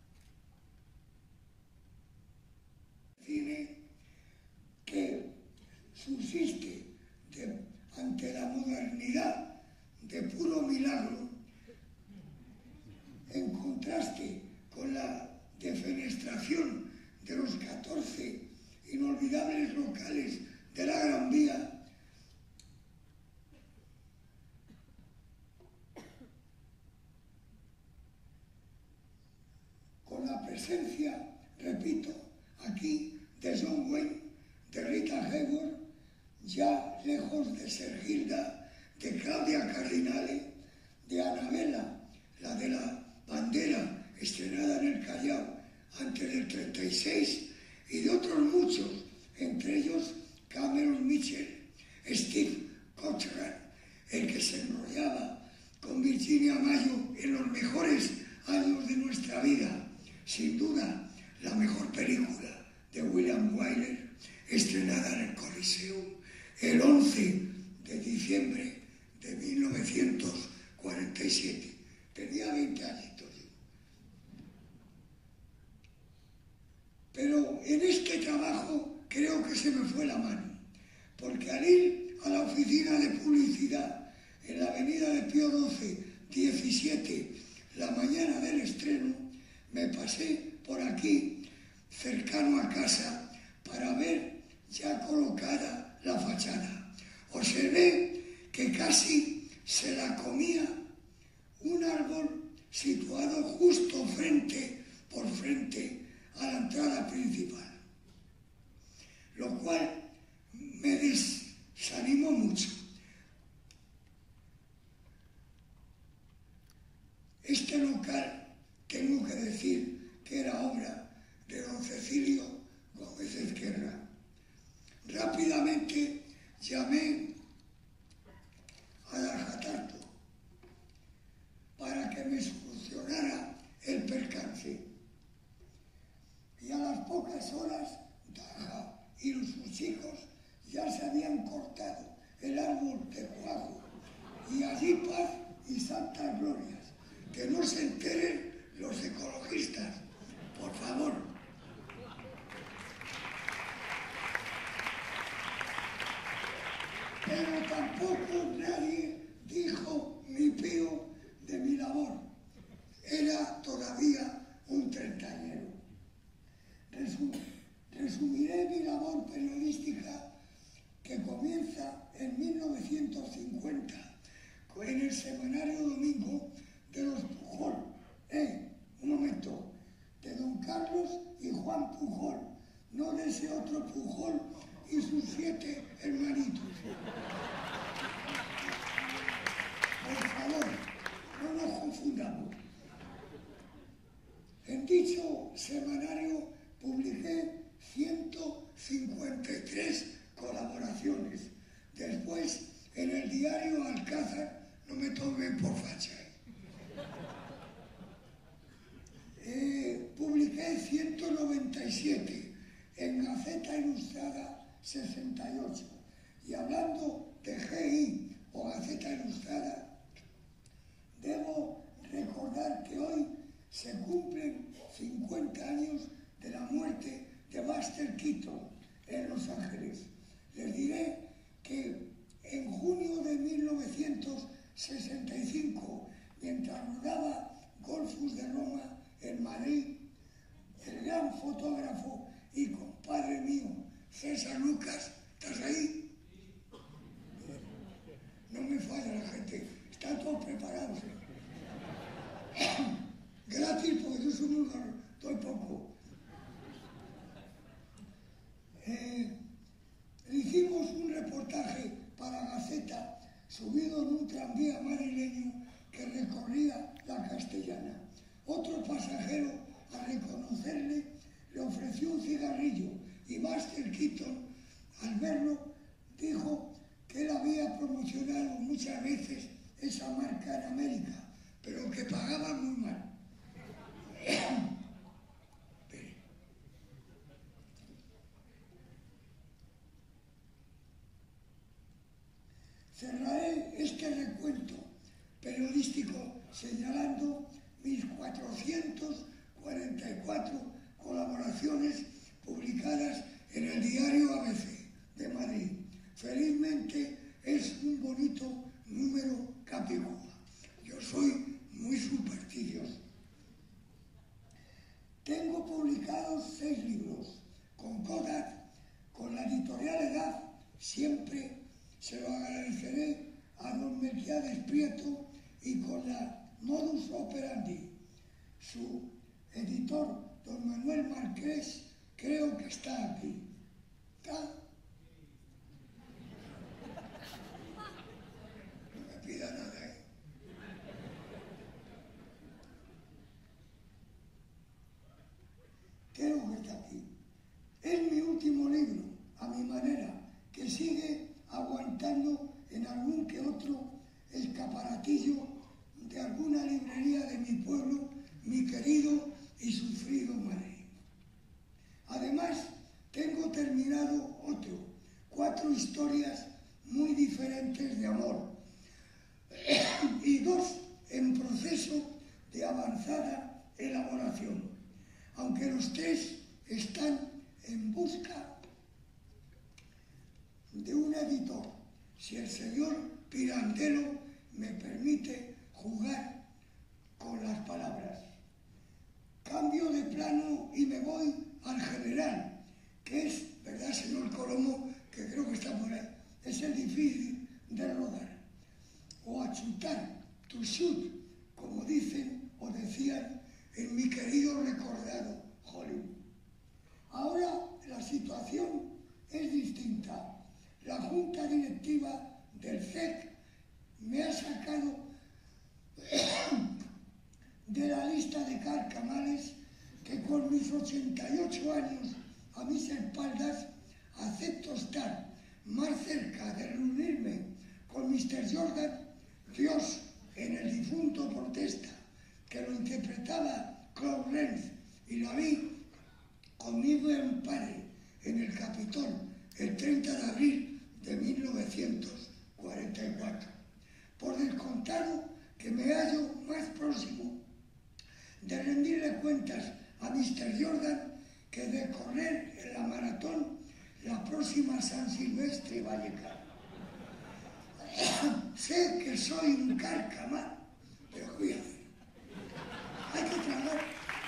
Speaker 17: Cine que subsiste de, ante la modernidad de puro milagro, en contraste con la defenestración de los catorce inolvidables locales de la Gran Vía, con la presencia, repito, aquí de John Wayne, de Rita Hayworth, ya lejos de ser Gilda, de Claudia Cardinale, de Anabela, la de la bandera, estrenada en el Callao antes del treinta y seis, y de otros muchos, entre ellos Cameron Mitchell, Steve Cochran, el que se enrollaba con Virginia Mayo en los mejores años de nuestra vida. Sin duda, la mejor película de William Wyler, estrenada en el Coliseo el once de diciembre de mil novecientos cuarenta y siete. Tenía veinte añitos yo. Pero en este trabajo creo que se me fue la mano, porque al ir a la oficina de publicidad en la avenida de Pío doce, diecisiete, la mañana del estreno, me pasé por aquí, cercano a casa, para ver ya colocada la fachada. Observé que casi se la comía un árbol situado justo frente por frente a la entrada principal, lo cual me desanimó mucho. Este local, tengo que decir que era obra de don Cecilio Gómez Ezquerra. Rápidamente llamé a Darjatarto para que me solucionara el percance. Y a las pocas horas, Darja y sus hijos ya se habían cortado el árbol de cuajo. Y allí paz y santas glorias. Que no se enteren los ecologistas, por favor. pero tampoco nadie dijo mi pío de mi labor. Era todavía un treintañero. Resum, resumiré mi labor periodística, que comienza en mil novecientos cincuenta en el semanario Domingo de los Pujol. Eh, un momento, de don Carlos y Juan Pujol, no de ese otro Pujol y sus siete hermanitos. Por favor, no nos confundamos. En dicho semanario publiqué ciento cincuenta y tres colaboraciones. Después, en el diario Alcázar, no me tomen por facha. Eh, publiqué ciento noventa y siete, en Gaceta Ilustrada sesenta y ocho. Y hablando de G I o Gaceta Ilustrada, debo recordar que hoy se cumplen cincuenta años de la muerte de Buster Keaton en Los Ángeles. Les diré que en junio de mil novecientos sesenta y cinco, mientras rodaba Golfus de Roma en Madrid, el gran fotógrafo y compadre mío, César Lucas, ¿estás ahí? No me falla la gente, están todos preparados. Gratis, porque yo soy muy raro, doy poco. Eh, hicimos un reportaje para Gaceta, subido en un tranvía madrileño que recorría la Castellana. Otro pasajero, al reconocerle, le ofreció un cigarrillo y Buster Keaton, al verlo, dijo que él había promocionado muchas veces esa marca en América, pero que pagaba muy mal. Cerraré este recuento periodístico señalando mis cuatrocientas cuarenta y cuatro colaboraciones publicadas en el diario A B C de Madrid. Felizmente es un bonito número capicúa. Yo soy muy supersticioso. Tengo publicados seis libros con Kodak, con la editorial Edad. Siempre se lo agradeceré a don Melquiades Prieto, y con la Modus Operandi. Su editor, don Manuel Marqués, creo que está aquí. ¿Está? No me pida nada, ¿eh? Creo que está aquí. Es mi último libro, a mi manera, que sigue aguantando en algún que otro escaparatillo de alguna librería de mi pueblo, mi querido y sufrido Madrid. Además, tengo terminado otro, cuatro historias muy diferentes de amor y dos en proceso de avanzada elaboración, aunque los tres están en busca de un editor. Si el señor Pirandello me permite jugar con las palabras. Cambio de plano y me voy al general, que es, ¿verdad, señor Colomo? Que creo que está por ahí. Es el difícil de rodar. O a chutar, to shoot, como dicen o decían en mi querido recordado Hollywood. Ahora la situación es distinta. La junta directiva del C E C me ha sacado de la lista de carcamales que con mis ochenta y ocho años a mis espaldas acepto estar más cerca de reunirme con mister Jordan, Dios en el difunto Protesta, que lo interpretaba Claude Rains, y la vi conmigo en padre en el Capitol el treinta de abril de mil novecientos cuarenta y cuatro. Por descontado que me hallo más próximo de rendirle cuentas a mister Jordan que de correr en la maratón la próxima San Silvestre Vallecano. Sé que soy un carcamán, pero cuidado. Hay que tragar.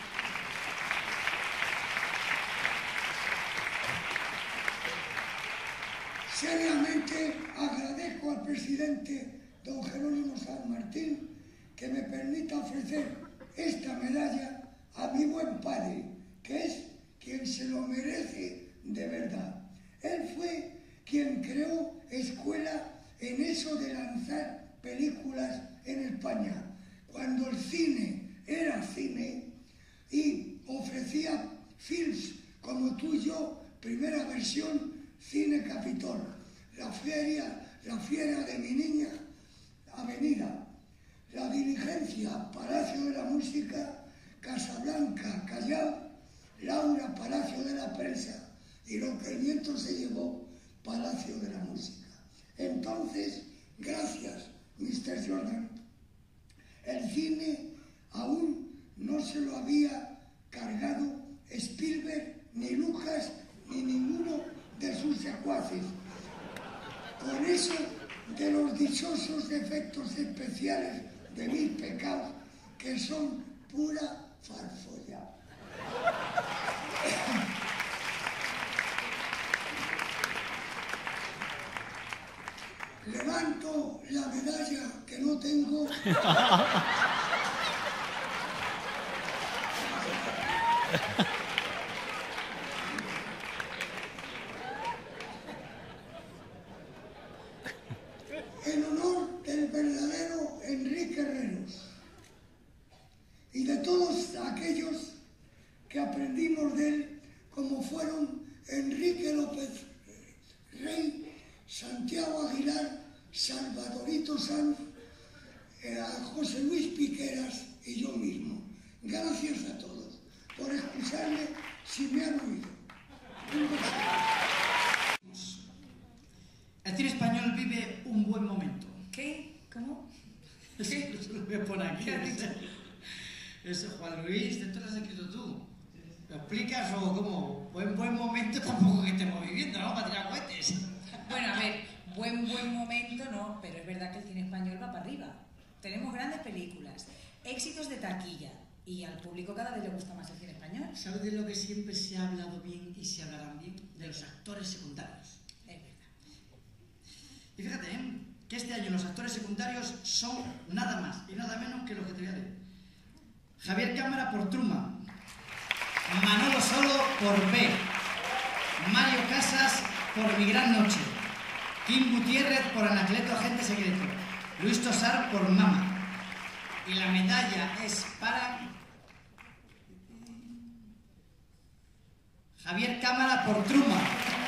Speaker 17: Seriamente agradezco al presidente don Jerónimo San Martín que me permita ofrecer esta medalla a mi buen padre, que es quien se lo merece de verdad. Él fue quien creó escuela en eso de lanzar películas en España, cuando el cine era cine y ofrecía films como tú y yo, primera versión, Cine Capitol, la feria, la fiera de mi niña, Avenida, la diligencia, Palacio de la Música, Casablanca, Callao, Laura, Palacio de la Prensa, y lo que el viento se llevó, Palacio de la Música. Entonces, gracias, mister Jordan, el cine aún no se lo había cargado Spielberg, ni Lucas, ni ninguno de sus secuaces. Con eso de los dichosos efectos especiales de mil pecados, que son pura farfolla. Levanto la medalla que no tengo. En honor del verdadero Enrique Renos y de todos aquellos que aprendimos de él, como fueron Enrique López Rey, Santiago Aguilar, Salvadorito Sanz, eh, a José Luis Piqueras y yo mismo. Gracias a todos por escucharme si me han oído.
Speaker 2: El cine español vive un buen momento.
Speaker 3: ¿Qué? ¿Cómo?
Speaker 2: ¿Qué? Eso lo voy a poner aquí.
Speaker 3: ¿Qué has dicho?
Speaker 2: Eso, Juan Luis, esto lo has escrito tú. ¿Lo explicas o cómo? Buen, buen momento tampoco que estemos viviendo, ¿no? Para tirar cohetes.
Speaker 3: Bueno, a ver, buen, buen momento no, pero es verdad que el cine español va para arriba. Tenemos grandes películas, éxitos de taquilla, y al público cada vez le gusta más el cine español.
Speaker 2: ¿Sabes de lo que siempre se ha hablado bien y se hablarán bien? De los actores secundarios.
Speaker 3: Es verdad.
Speaker 2: Y fíjate, ¿eh? que este año los actores secundarios son nada más y nada menos que los que te voy a leer. Javier Cámara por Truman, Manolo Solo por B, Mario Casas por Mi Gran Noche, Kim Gutiérrez por Anacleto Agente Secreto, Luis Tosar por Mama. Y la medalla es para Javier Cámara por Truman.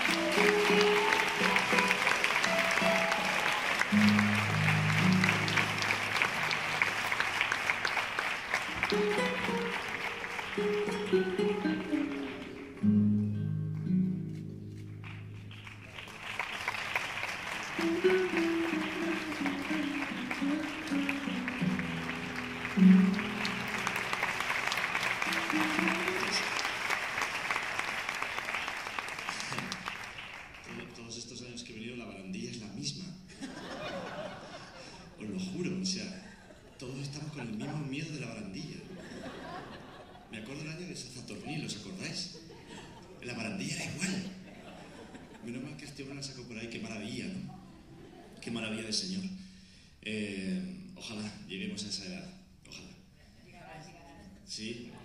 Speaker 1: Todos estos años que he venido, la barandilla es la misma. Os lo juro, o sea, todos estamos con el mismo miedo de la barandilla. Me acuerdo el año de Sazatornil, ¿os acordáis? La barandilla era igual. Menos mal que este hombre la sacó por ahí, qué maravilla, ¿no? Qué maravilla de señor. Eh, ojalá lleguemos a esa edad, ojalá. Sí.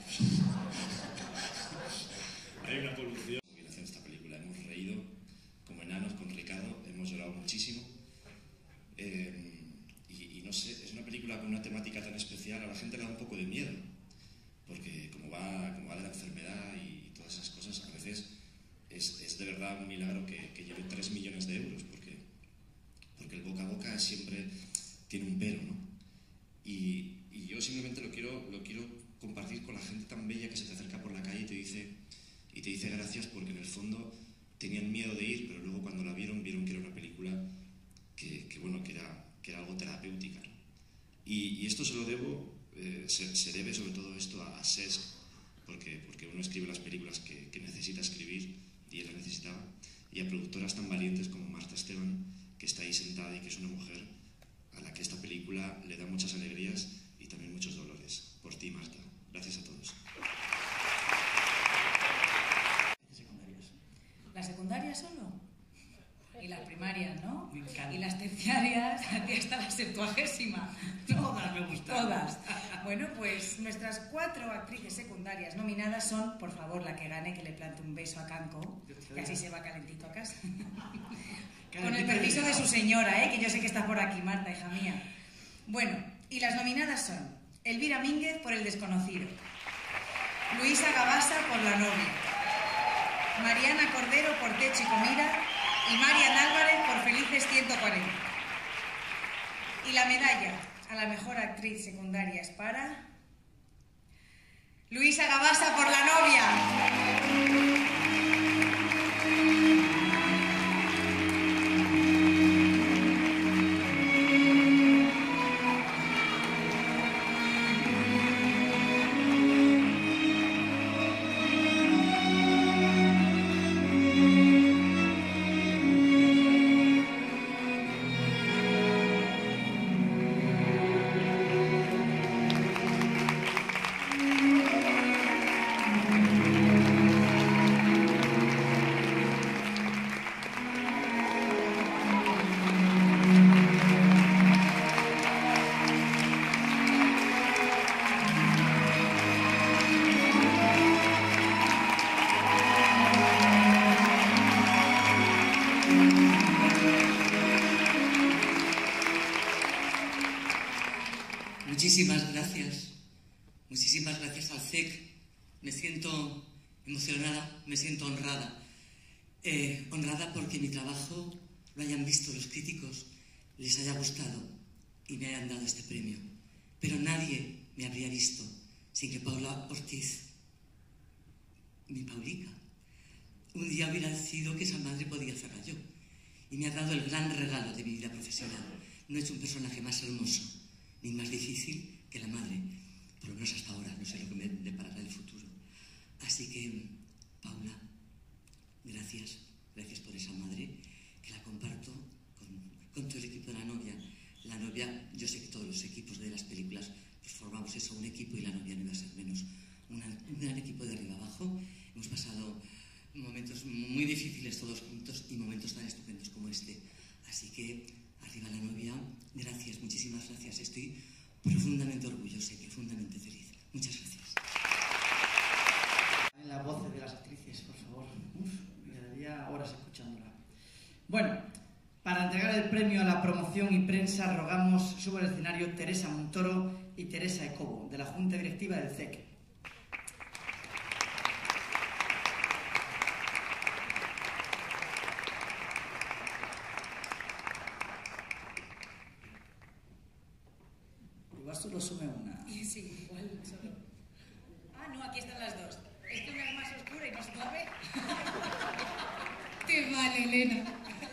Speaker 1: Hay una polución. En esta película hemos reído como enanos con Ricardo, hemos llorado muchísimo. Eh, y, y no sé, es una película con una temática tan especial, a la gente le da un poco de miedo, porque como va, como va de la enfermedad y todas esas cosas, a veces es, es de verdad un milagro que, que lleve tres millones de euros, porque, porque el boca a boca siempre tiene un pero, ¿no? Y, y yo simplemente lo quiero, lo quiero compartir con la gente tan bella que se te acerca por la calle y te dice, y te dice gracias, porque en el fondo tenían miedo de ir, pero luego cuando la vieron, vieron que era una película que, que bueno, que era, que era algo terapéutica, ¿no? Y, y esto se lo debo, eh, se, se debe sobre todo esto a, a S E S, porque, porque uno escribe las películas que, que necesita escribir, y él la necesitaba, y a productoras tan valientes como Marta Esteban, que que está ahí sentada y que es una mujer a la que esta película le da muchas alegrías y también muchos dolores. Por ti, Marta. Gracias a todos.
Speaker 3: ¿Las secundarias solo? Y las primarias, ¿no?
Speaker 2: Me encanta.
Speaker 3: Y las terciarias, aquí hasta la septuagésima.
Speaker 2: Todas me gustan.
Speaker 3: Todas. Bueno, pues nuestras cuatro actrices secundarias nominadas son, por favor, la que gane, que le plante un beso a Canco, que así se va calentito a casa. Con el permiso de su señora, ¿eh? Que yo sé que está por aquí, Marta, hija mía. Bueno, y las nominadas son Elvira Mínguez por El desconocido, Luisa Gabasa por La novia, Mariana Cordero por Techo y comida y Marian Álvarez por Felices ciento cuarenta. Y la medalla a la mejor actriz secundaria es para Luisa Gabasa por La novia.
Speaker 18: Muchísimas gracias, muchísimas gracias al C E C. Me siento emocionada, me siento honrada. Eh, honrada porque mi trabajo lo hayan visto los críticos, les haya gustado y me hayan dado este premio. Pero nadie me habría visto sin que Paula Ortiz, mi Paulica, un día hubiera decidido que esa madre podía hacerla yo. Y me ha dado el gran regalo de mi vida profesional. No he hecho un personaje más hermoso ni más difícil que la madre, por lo menos hasta ahora, no sé lo que me deparará el futuro. Así que, Paula, gracias, gracias por esa madre, que la comparto con, con todo el equipo de La novia. La novia, yo sé que todos los equipos de las películas pues formamos eso, un equipo, y La novia no iba a ser menos. Una, un gran equipo de arriba abajo. Hemos pasado momentos muy difíciles todos juntos y momentos tan estupendos como este. Así que, arriba La novia, gracias, muchísimas gracias. Estoy profundamente orgullosa y profundamente feliz. Muchas gracias.
Speaker 2: En las voces de las actrices, por favor. Uf, me quedaría horas escuchándola. Bueno, para entregar el premio a la promoción y prensa, rogamos suba al escenario Teresa Montoro y Teresa Ecobo, de la Junta Directiva del C E C. Igual solo sume una.
Speaker 3: Sí, igual solo. Ah, no, aquí están las dos. Es que una es más oscura y más suave.
Speaker 19: Te vale, Elena.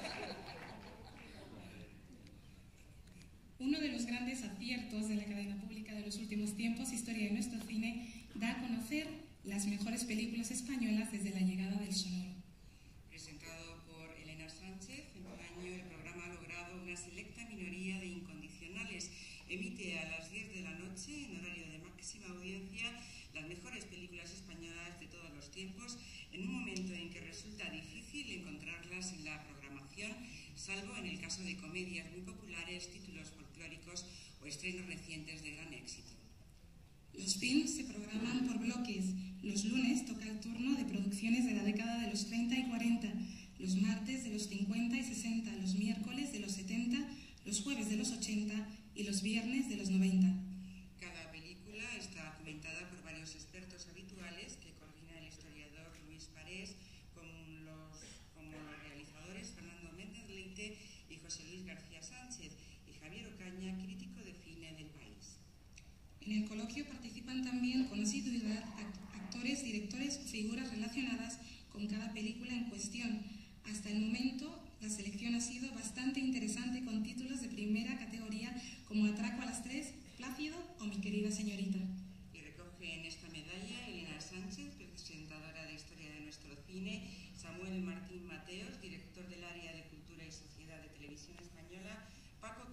Speaker 19: Uno de los grandes aciertos de la cadena pública de los últimos tiempos, Historia de nuestro cine, da a conocer las mejores películas españolas desde la llegada del sonoro.
Speaker 20: Presentado por Elena Sánchez, en un año el programa ha logrado una selecta minoría de incondicionales. Emite a las diez de la noche, en horario de máxima audiencia, las mejores películas españolas de todos los tiempos, en un momento en que resulta difícil encontrarlas en la programación, salvo en el caso de comedias muy populares, títulos folclóricos o estrenos recientes de gran éxito.
Speaker 19: Los films se programan por bloques. Los lunes toca el turno de producciones de la década de los treinta y cuarenta, los martes de los cincuenta y sesenta, los miércoles de los setenta, los jueves de los ochenta y los viernes de los noventa.
Speaker 20: Cada película está comentada por varios expertos habituales que coordina el historiador Luis Parés, como los, como los realizadores Fernando Méndez Leite y José Luis García Sánchez, y Javier Ocaña, crítico de cine del país.
Speaker 19: En el coloquio participan también con asiduidad actores, directores o figuras relacionadas con cada película en cuestión. Hasta el momento, la selección ha sido bastante interesante, con títulos de primera categoría como Atraco a las tres, Plácido o Mi querida señorita.
Speaker 20: Y recoge en esta medalla Elena Sánchez, presentadora de Historia de nuestro cine, Samuel Martín Mateos, director del área de Cultura y Sociedad de Televisión Española,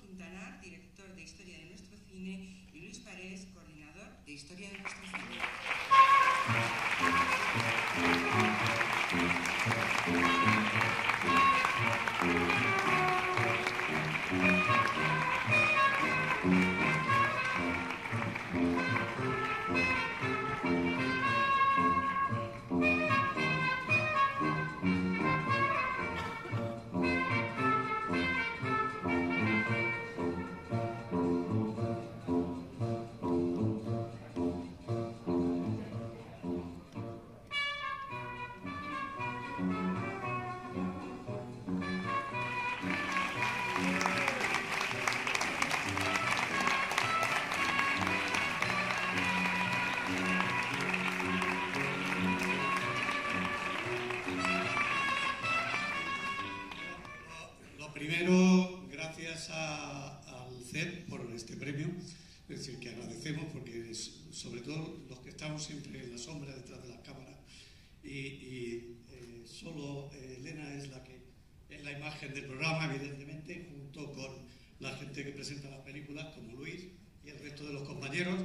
Speaker 20: Quintanar, director de Historia de nuestro cine, y Luis Parés, coordinador de Historia de nuestro cine.
Speaker 12: Primero, gracias a, al C E P por este premio, es decir, que agradecemos porque es, sobre todo los que estamos siempre en la sombra detrás de las cámaras y, y eh, solo eh, Elena es la que es la imagen del programa, evidentemente, junto con la gente que presenta las películas, como Luis y el resto de los compañeros.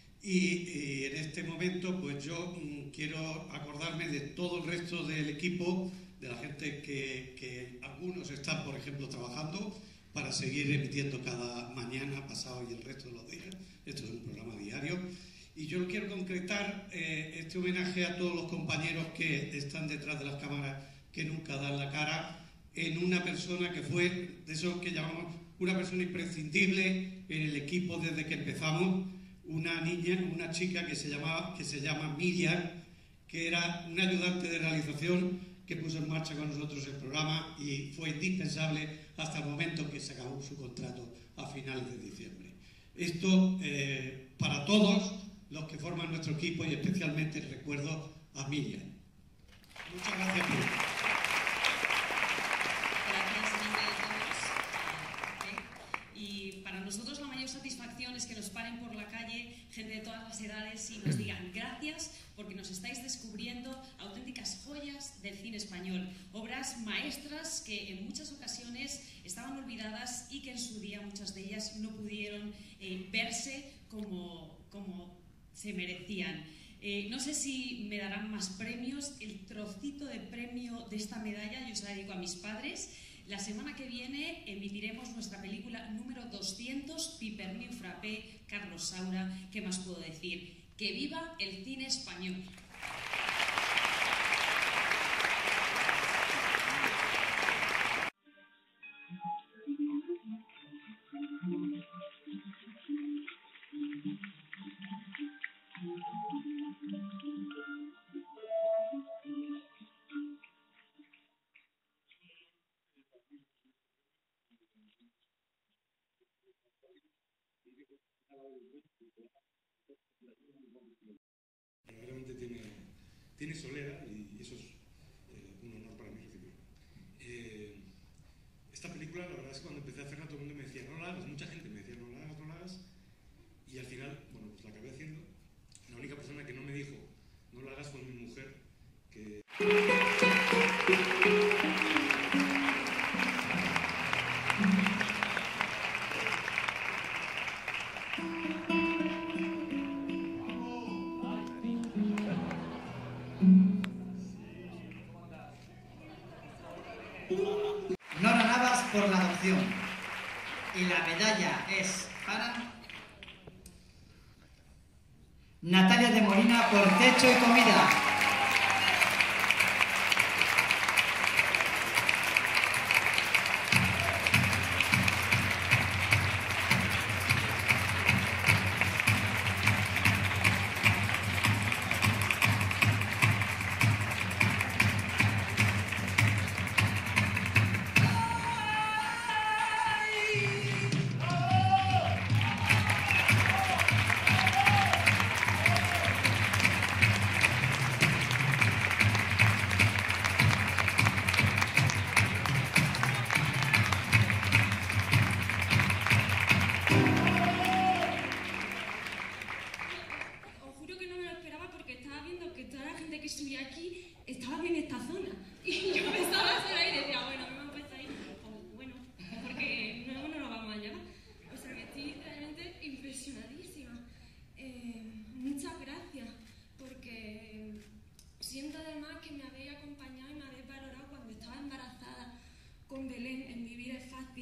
Speaker 12: Y, y en este momento, pues yo mmm, quiero acordarme de todo el resto del equipo, de la gente que, que algunos están, por ejemplo, trabajando para seguir emitiendo cada mañana, pasado y el resto de los días. Esto es un programa diario. Y yo quiero concretar eh, este homenaje a todos los compañeros que están detrás de las cámaras, que nunca dan la cara, en una persona que fue de esos que llamamos una persona imprescindible en el equipo desde que empezamos, una niña, una chica que se, llamaba, que se llama Miriam, que era una ayudante de realización que puso en marcha con nosotros el programa y fue indispensable hasta el momento que se acabó su contrato a finales de diciembre. Esto eh, para todos los que forman nuestro equipo y especialmente recuerdo a Miriam. Muchas gracias por esto.
Speaker 15: Gracias en nombre de todos. Y para nosotros la mayor satisfacción es que nos paren por la calle gente de todas las edades y nos digan gracias porque nos estáis descubriendo auténticas joyas del cine español, obras maestras que en muchas ocasiones estaban olvidadas y que en su día muchas de ellas no pudieron eh, verse como, como se merecían. Eh, no sé si me darán más premios, el trocito de premio de esta medalla yo se la dedico a mis padres. La semana que viene emitiremos nuestra película número doscientos, Pipermin Frappé, Carlos Saura. ¿Qué más puedo decir? ¡Que viva el cine español!
Speaker 21: Verdaderamente tiene, tiene solera y eso es eh, un honor para mí recibirlo. Eh, esta película, la verdad es que cuando empecé a hacerla todo el mundo me decía no la hagas, mucha gente me decía no la hagas, no la hagas y al final, bueno, pues la acabé haciendo. La única persona que no me dijo no la hagas fue mi mujer, que...
Speaker 2: Nora Navas por la adopción. Y la medalla es para Natalia de Molina por Techo y Comida.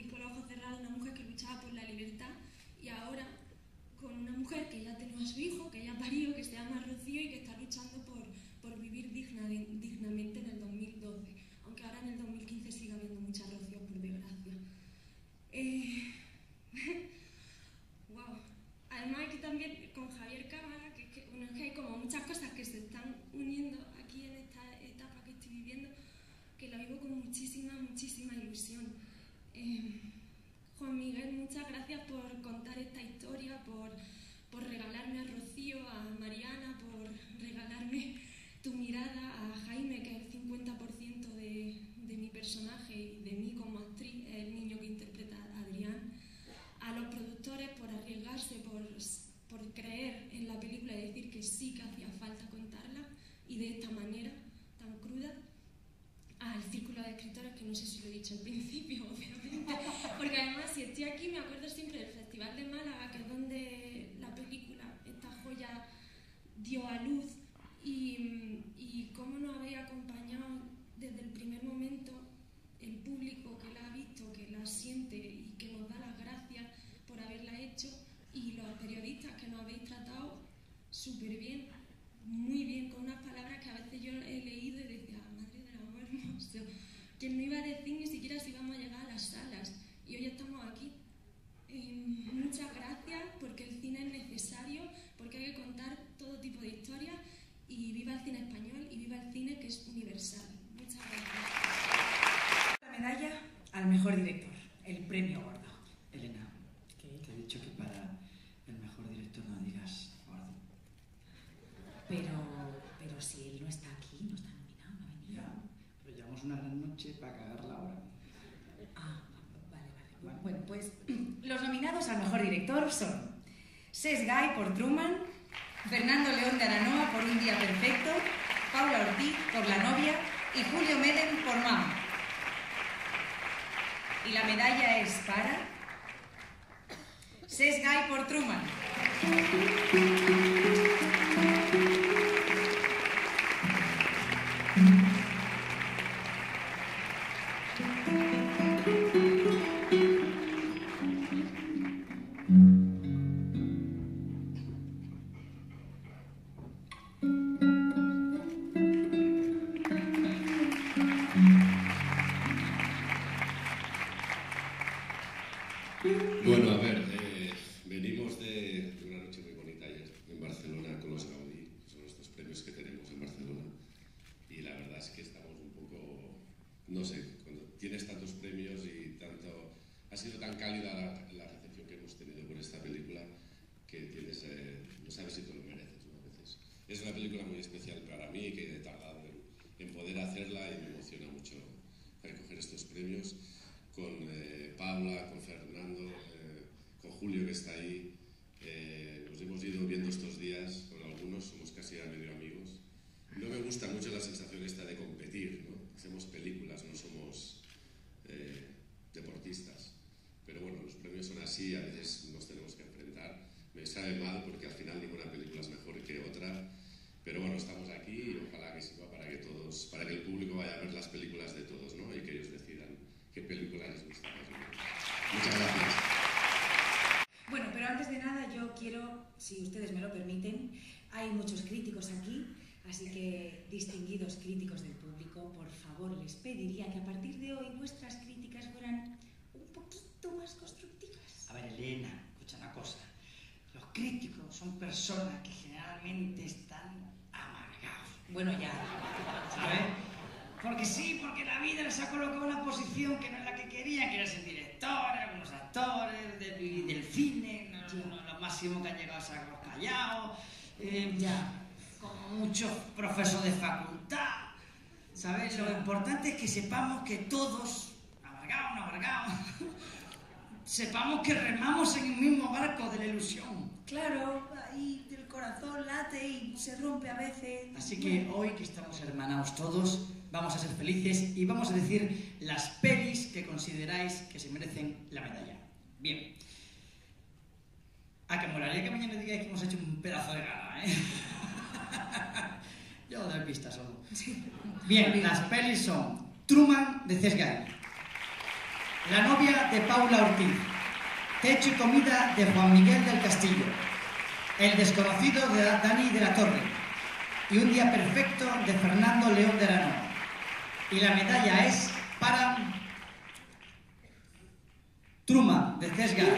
Speaker 5: actriz con los ojos cerrados, una mujer que luchaba por la libertad, y ahora con una mujer que ya tenía a su hijo, que ya parió, que se llama Rocío y que está luchando por, por vivir digna, dignamente en el dos mil doce, aunque ahora en el dos mil quince sigue habiendo muchas Rocíos, por desgracia. Eh... wow. Además aquí también con Javier Cámara, que, que, bueno, es que hay como muchas cosas que se están uniendo aquí en esta etapa que estoy viviendo, que la vivo con muchísima, muchísima ilusión. Eh... Juan Miguel, muchas gracias por contar esta historia, por, por regalarme a Rocío, a Mariana, por regalarme tu mirada, a Jaime, que es el cincuenta por ciento de, de mi personaje y de mí como actriz, el niño que interpreta a Adrián, a los productores por arriesgarse, por, por creer en la película y decir que sí que hacía falta contarla y de esta manera tan cruda. Al círculo de escritores, que no sé si lo he dicho al principio, obviamente, porque además si estoy aquí me acuerdo siempre del Festival de Málaga, que es donde la película, esta joya, dio a luz, y, y cómo nos habéis acompañado desde el primer momento el público que la ha visto, que la siente y que nos da las gracias por haberla hecho, y los periodistas que nos habéis tratado súper bien, muy bien, con unas palabras que a veces yo he leído y decía, madre del amor hermoso, que no iba a decir ni siquiera si íbamos a llegar a las salas, y hoy estamos aquí. Eh, muchas gracias, porque el cine es necesario, porque hay que contar todo tipo de historias, y viva el cine español y viva el cine que es universal. Muchas gracias.
Speaker 3: La medalla al mejor director, el premio gordo.
Speaker 2: Elena, ¿qué? Te he dicho que para el mejor director no digas gordo.
Speaker 3: Pero, pero si él no está aquí, no está nominado, no ha venido.
Speaker 2: Ya, pero llevamos una gran noche para cagarla ahora.
Speaker 3: Ah, vale, vale. vale. Bueno, pues los nominados al mejor director son Cesc Gay por Truman, Fernando León de Aranoa por Un día perfecto, Paula Ortiz por La novia y Julio Medem por Mama. Y la medalla es para Cesc Gay por Truman.
Speaker 22: Bueno, a ver, eh, venimos de, de una noche muy bonita ayer en Barcelona con los Gaudí, que son estos premios que tenemos en Barcelona, y la verdad es que estamos un poco, no sé, cuando tienes tantos premios y tanto, ha sido tan cálida la, la recepción que hemos tenido por esta película que tienes, eh, no sabes si te lo mereces, ¿no? A veces. Es una película muy especial para mí, que he tardado en, en poder hacerla y me emociona mucho recoger estos premios. Con eh, Paula, con Fernando, eh, con Julio que está ahí. Eh, nos hemos ido viendo estos días con algunos, somos casi ya medio amigos. No me gusta mucho la sensación esta de competir, ¿no? Hacemos películas, no somos eh, deportistas. Pero bueno, los premios son así, a veces nos tenemos que enfrentar. Me sabe mal porque al final ninguna película es mejor que otra. Pero bueno, estamos aquí y ojalá que sirva para que todos, para que el público vaya a ver las películas de todos, ¿no? Y que ellos decidan qué película les gusta más. Muchas gracias.
Speaker 3: Bueno, pero antes de nada yo quiero, si ustedes me lo permiten, hay muchos críticos aquí, así que distinguidos críticos del público, por favor les pediría que a partir de hoy vuestras críticas fueran un poquito más constructivas.
Speaker 2: A ver, Elena, escucha una cosa. Los críticos son personas que generalmente están amargados.
Speaker 3: Bueno, ya.
Speaker 2: ¿Sabes? Porque sí, porque la vida les ha colocado en una posición que no es la que querían, que era ser directores, algunos actores, de vivir del cine, no, no, lo máximo que han llegado a ser los callados, eh, ya, como muchos profesores de facultad, ¿sabes? Lo importante es que sepamos que todos, amargados, no amargados, sepamos que remamos en el mismo barco de la ilusión.
Speaker 3: Claro, ahí el corazón late y se rompe a veces.
Speaker 2: Así que hoy que estamos hermanados todos, vamos a ser felices y vamos a decir las pelis que consideráis que se merecen la medalla. Bien. Ah, que molaría que mañana digáis que hemos hecho un pedazo de gala, ¿eh? Yo doy pistas solo. Bien, las pelis son Truman, de Cesc Gay, La novia de Paula Ortiz. Techo y comida de Juan Miguel del Castillo. El desconocido de Dani de la Torre. Y Un día perfecto de Fernando León de Aranoa. Y la medalla es para Truman de Cesgar.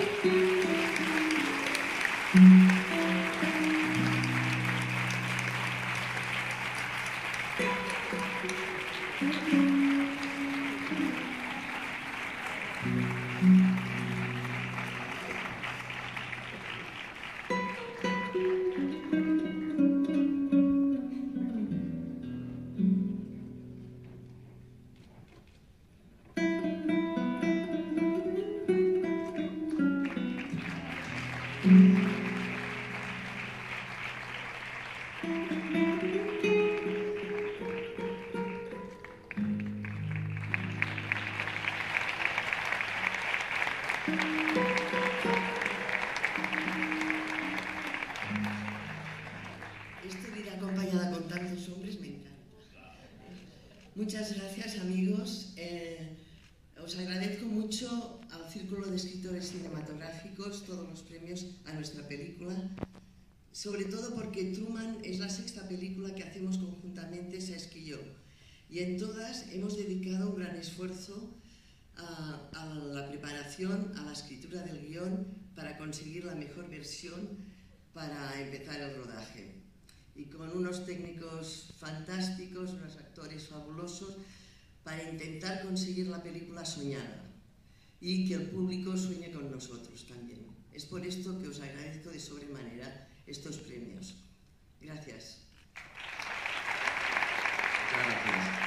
Speaker 4: Esto de ir acompañada con tantos hombres me encanta. Muchas gracias, amigos. Eh, os agradezco mucho al Círculo de Escritores Cinematográficos todos los premios a nuestra película, sobre todo porque Truman es la sexta película que hacemos conjuntamente Cesc y yo, y en todas hemos dedicado un gran esfuerzo a, a la preparación, a la escritura del guión, para conseguir la mejor versión para empezar el rodaje. Y con unos técnicos fantásticos, unos actores fabulosos, para intentar conseguir la película soñada y que el público sueñe con nosotros también. Es por esto que os agradezco de sobremanera estos premios. Gracias.
Speaker 13: Gracias.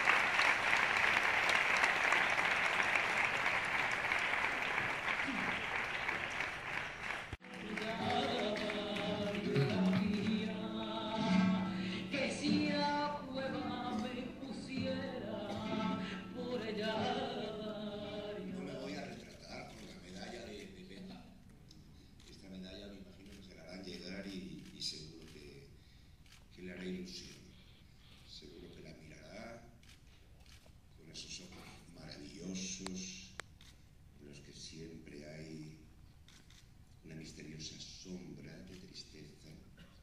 Speaker 6: No me voy a retratar con la medalla de, de Pepa. Esta medalla me imagino que se la harán llegar y, y seguro que, que le hará ilusión. Seguro que la mirará con esos ojos maravillosos en los que siempre hay una misteriosa sombra de tristeza.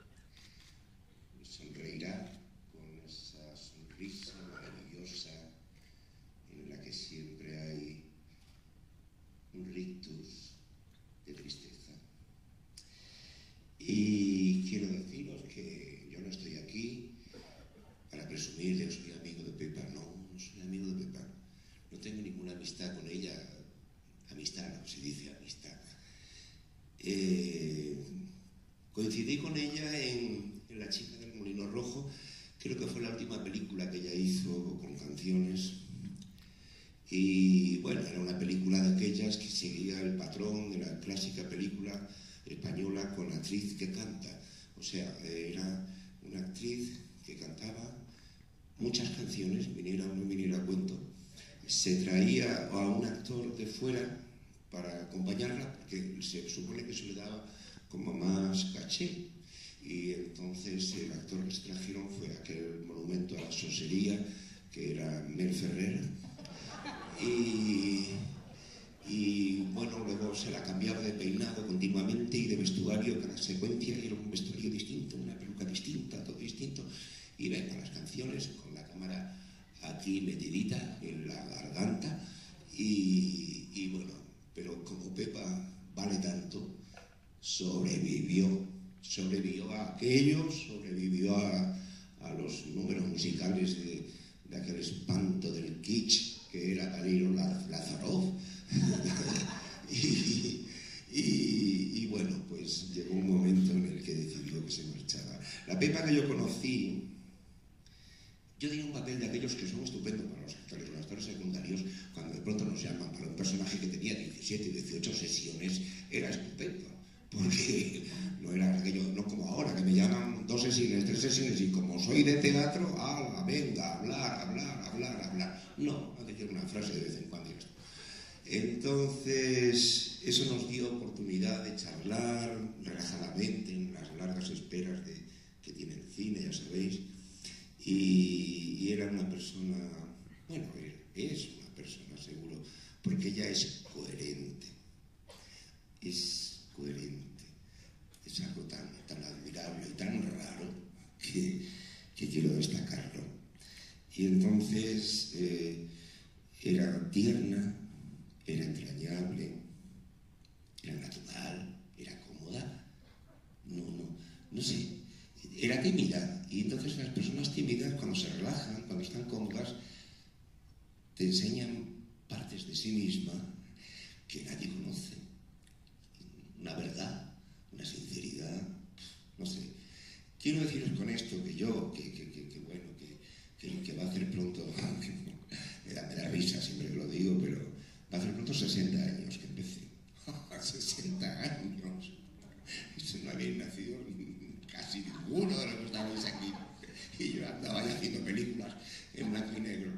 Speaker 6: Y sonreirá con esa sonrisa maravillosa en la que siempre hay un rictus de tristeza. Y quiero deciros que yo no estoy aquí para presumir de que soy amigo de Pepa. No, no soy amigo de Pepa. No tengo ninguna amistad con ella. Amistad, no se dice amistad. Eh, coincidí con ella en, en La chica del molino rojo. Creo que fue la última película que ella hizo con canciones. Y bueno, era una película de aquellas que seguía el patrón de la clásica película española con actriz que canta. O sea, era una actriz que cantaba muchas canciones, viniera o no viniera a cuento. Se traía a un actor de fuera para acompañarla, porque se supone que se le daba como más caché. Y entonces el actor que se trajeron fue aquel monumento a la sosería, que era Mel Ferrer. Y, y bueno, luego se la cambiaba de peinado continuamente y de vestuario cada secuencia, y era un vestuario distinto, una peluca distinta, todo distinto. Y venga, las canciones con la cámara aquí metidita en la garganta. Y, y bueno, pero como Pepa vale tanto, sobrevivió, sobrevivió a aquello, sobrevivió a, a los números musicales de, de aquel espanto del kitsch que era Galero Lazarov. y, y, y bueno, pues llegó un momento en el que decidió que se marchaba. La Pepa que yo conocí, yo tenía un papel de aquellos que son estupendos para los actores, los actores secundarios, cuando de pronto nos llaman para un personaje que tenía diecisiete, dieciocho sesiones, era estupendo. Porque no era aquello, no como ahora, que me llaman dos sesiones, tres sesiones, y como soy de teatro, ala, venga, hablar, hablar, hablar, hablar. No, hay que decir una frase de vez en cuando. Entonces, eso nos dio oportunidad de charlar relajadamente en las largas esperas de, que tiene el cine, ya sabéis. Y, y era una persona, bueno, es una persona seguro porque ella es coherente, es coherente, es algo tan, tan admirable y tan raro que, que quiero destacarlo. Y entonces eh, era tierna, era entrañable, era natural, era cómoda, no, no, no sé, era tímida. Y entonces las personas tímidas, cuando se relajan, cuando están cómodas, te enseñan partes de sí misma que nadie conoce. Una verdad, una sinceridad, no sé. Quiero deciros con esto que yo, que, que, que, que bueno, que, que, que va a hacer pronto, me da, me da risa siempre que lo digo, pero va a hacer pronto sesenta años que empecé. sesenta años. Eso no habéis nacido casi ninguno de los que estabais aquí. Y yo andaba ya haciendo películas en blanco y negro.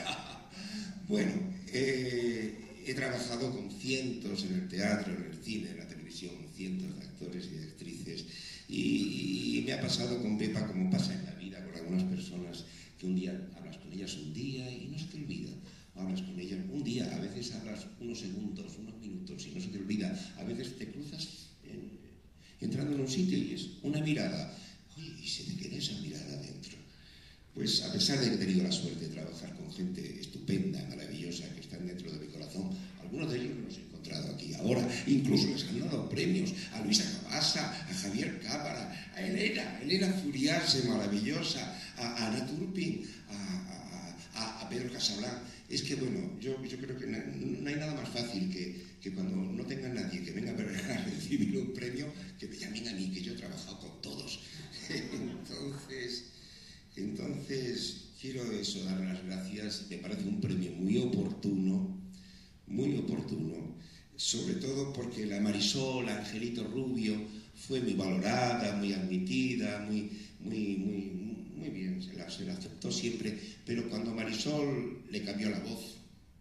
Speaker 6: Bueno, eh, he trabajado con cientos en el teatro, en el cine, en la televisión, cientos de actores y de actrices. Y, y me ha pasado con Pepa como pasa en la vida con algunas personas, que un día hablas con ellas un día y no se te olvida. Hablas con ellas un día, a veces hablas unos segundos, unos minutos y no se te olvida. A veces te cruzas en, entrando en un sitio y es una mirada. Oye, y se te queda esa mirada dentro. Pues a pesar de que he tenido la suerte de trabajar con gente estupenda, maravillosa, que están dentro de mi corazón, algunos de ellos los he encontrado aquí ahora, incluso les han dado premios a Luisa Cabasa, a Javier Cámara, a Elena, a Elena Furiarse, maravillosa, a, a Ana Turpin, a, a, a Pedro Casablanc. Es que bueno, yo, yo creo que no, no hay nada más fácil que, que cuando no tenga nadie que venga a recibir un premio, que me llamen a mí, que yo he trabajado con todos. Entonces... Entonces, quiero eso, dar las gracias. Me parece un premio muy oportuno, muy oportuno, sobre todo porque la Marisol, Angelito Rubio, fue muy valorada, muy admitida, muy, muy, muy, muy bien, se la, se la aceptó siempre, pero cuando Marisol le cambió la voz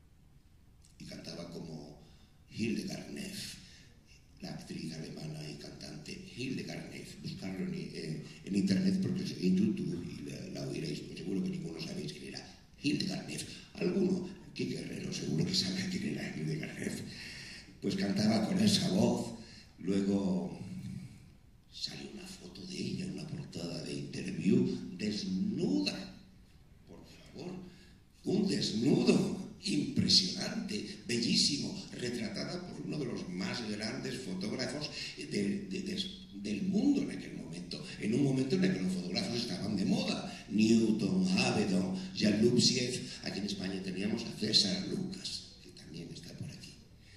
Speaker 6: y cantaba como Hildegard Neff, la actriz alemana y cantante Hildegard Neff, buscarlo en, en, en internet porque en YouTube y la, la oiréis, porque seguro que ninguno sabéis quién era Hildegard Neff. Alguno, qué guerrero, seguro que sabe quién era Hildegard Neff. Pues cantaba con esa voz. Luego salió una foto de ella, una portada de Interview, desnuda. Por favor, un desnudo impresionante, bellísimo, retratada por uno de los más grandes fotógrafos de, de, de, del mundo en aquel momento, en un momento en el que los fotógrafos estaban de moda. Newton, Avedon, Jean-Luc Sieff. Aquí en España teníamos a César Lucas, que también está por aquí.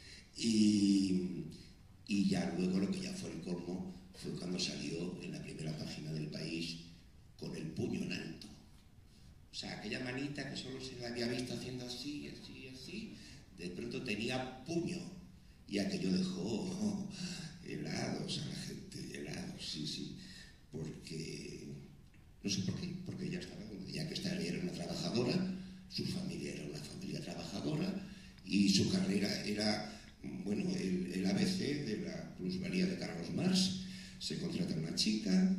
Speaker 6: Y, y ya luego lo que ya fue el colmo fue cuando salió en la primera página del País con el puño en alto. O sea, aquella manita que solo se la había visto haciendo así, así, así, de pronto tenía puño. Y aquello dejó oh, helados a la gente, helados, sí, sí. Porque, no sé por qué, porque ella estaba, ya que esta era una trabajadora, su familia era una familia trabajadora, y su carrera era, bueno, el, el A B C de la plusvalía de Carlos Marx. Se contrata a una chica,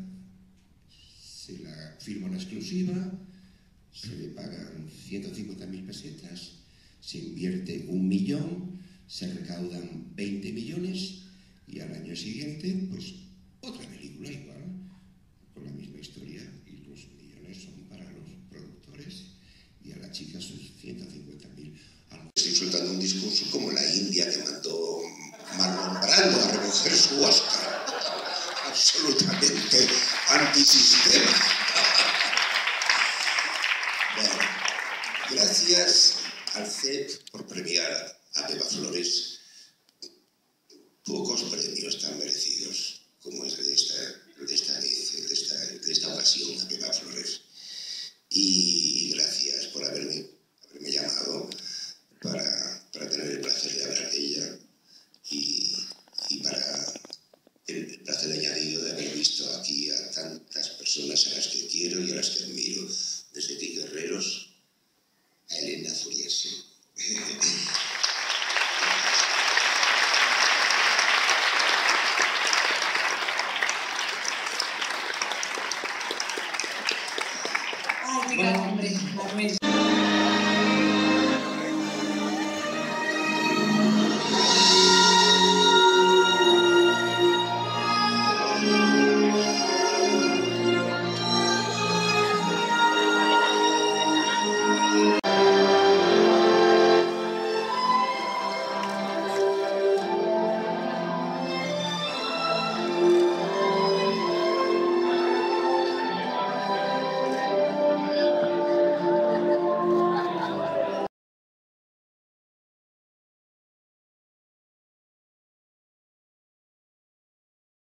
Speaker 6: se la firma una exclusiva, se le pagan ciento cincuenta mil pesetas, se invierte un millón, se recaudan veinte millones y al año siguiente, pues otra película igual, con la misma historia, y los millones son para los productores y a la chica sus ciento cincuenta mil.
Speaker 7: Estoy soltando un discurso como la India que mandó Marlon Brando a recoger su Oscar, absolutamente antisistema. Bueno, gracias al C E P por premiar a Pepa Flores. Pocos premios tan merecidos como es de esta, de esta vez, de esta, de esta ocasión a Pepa Flores. Y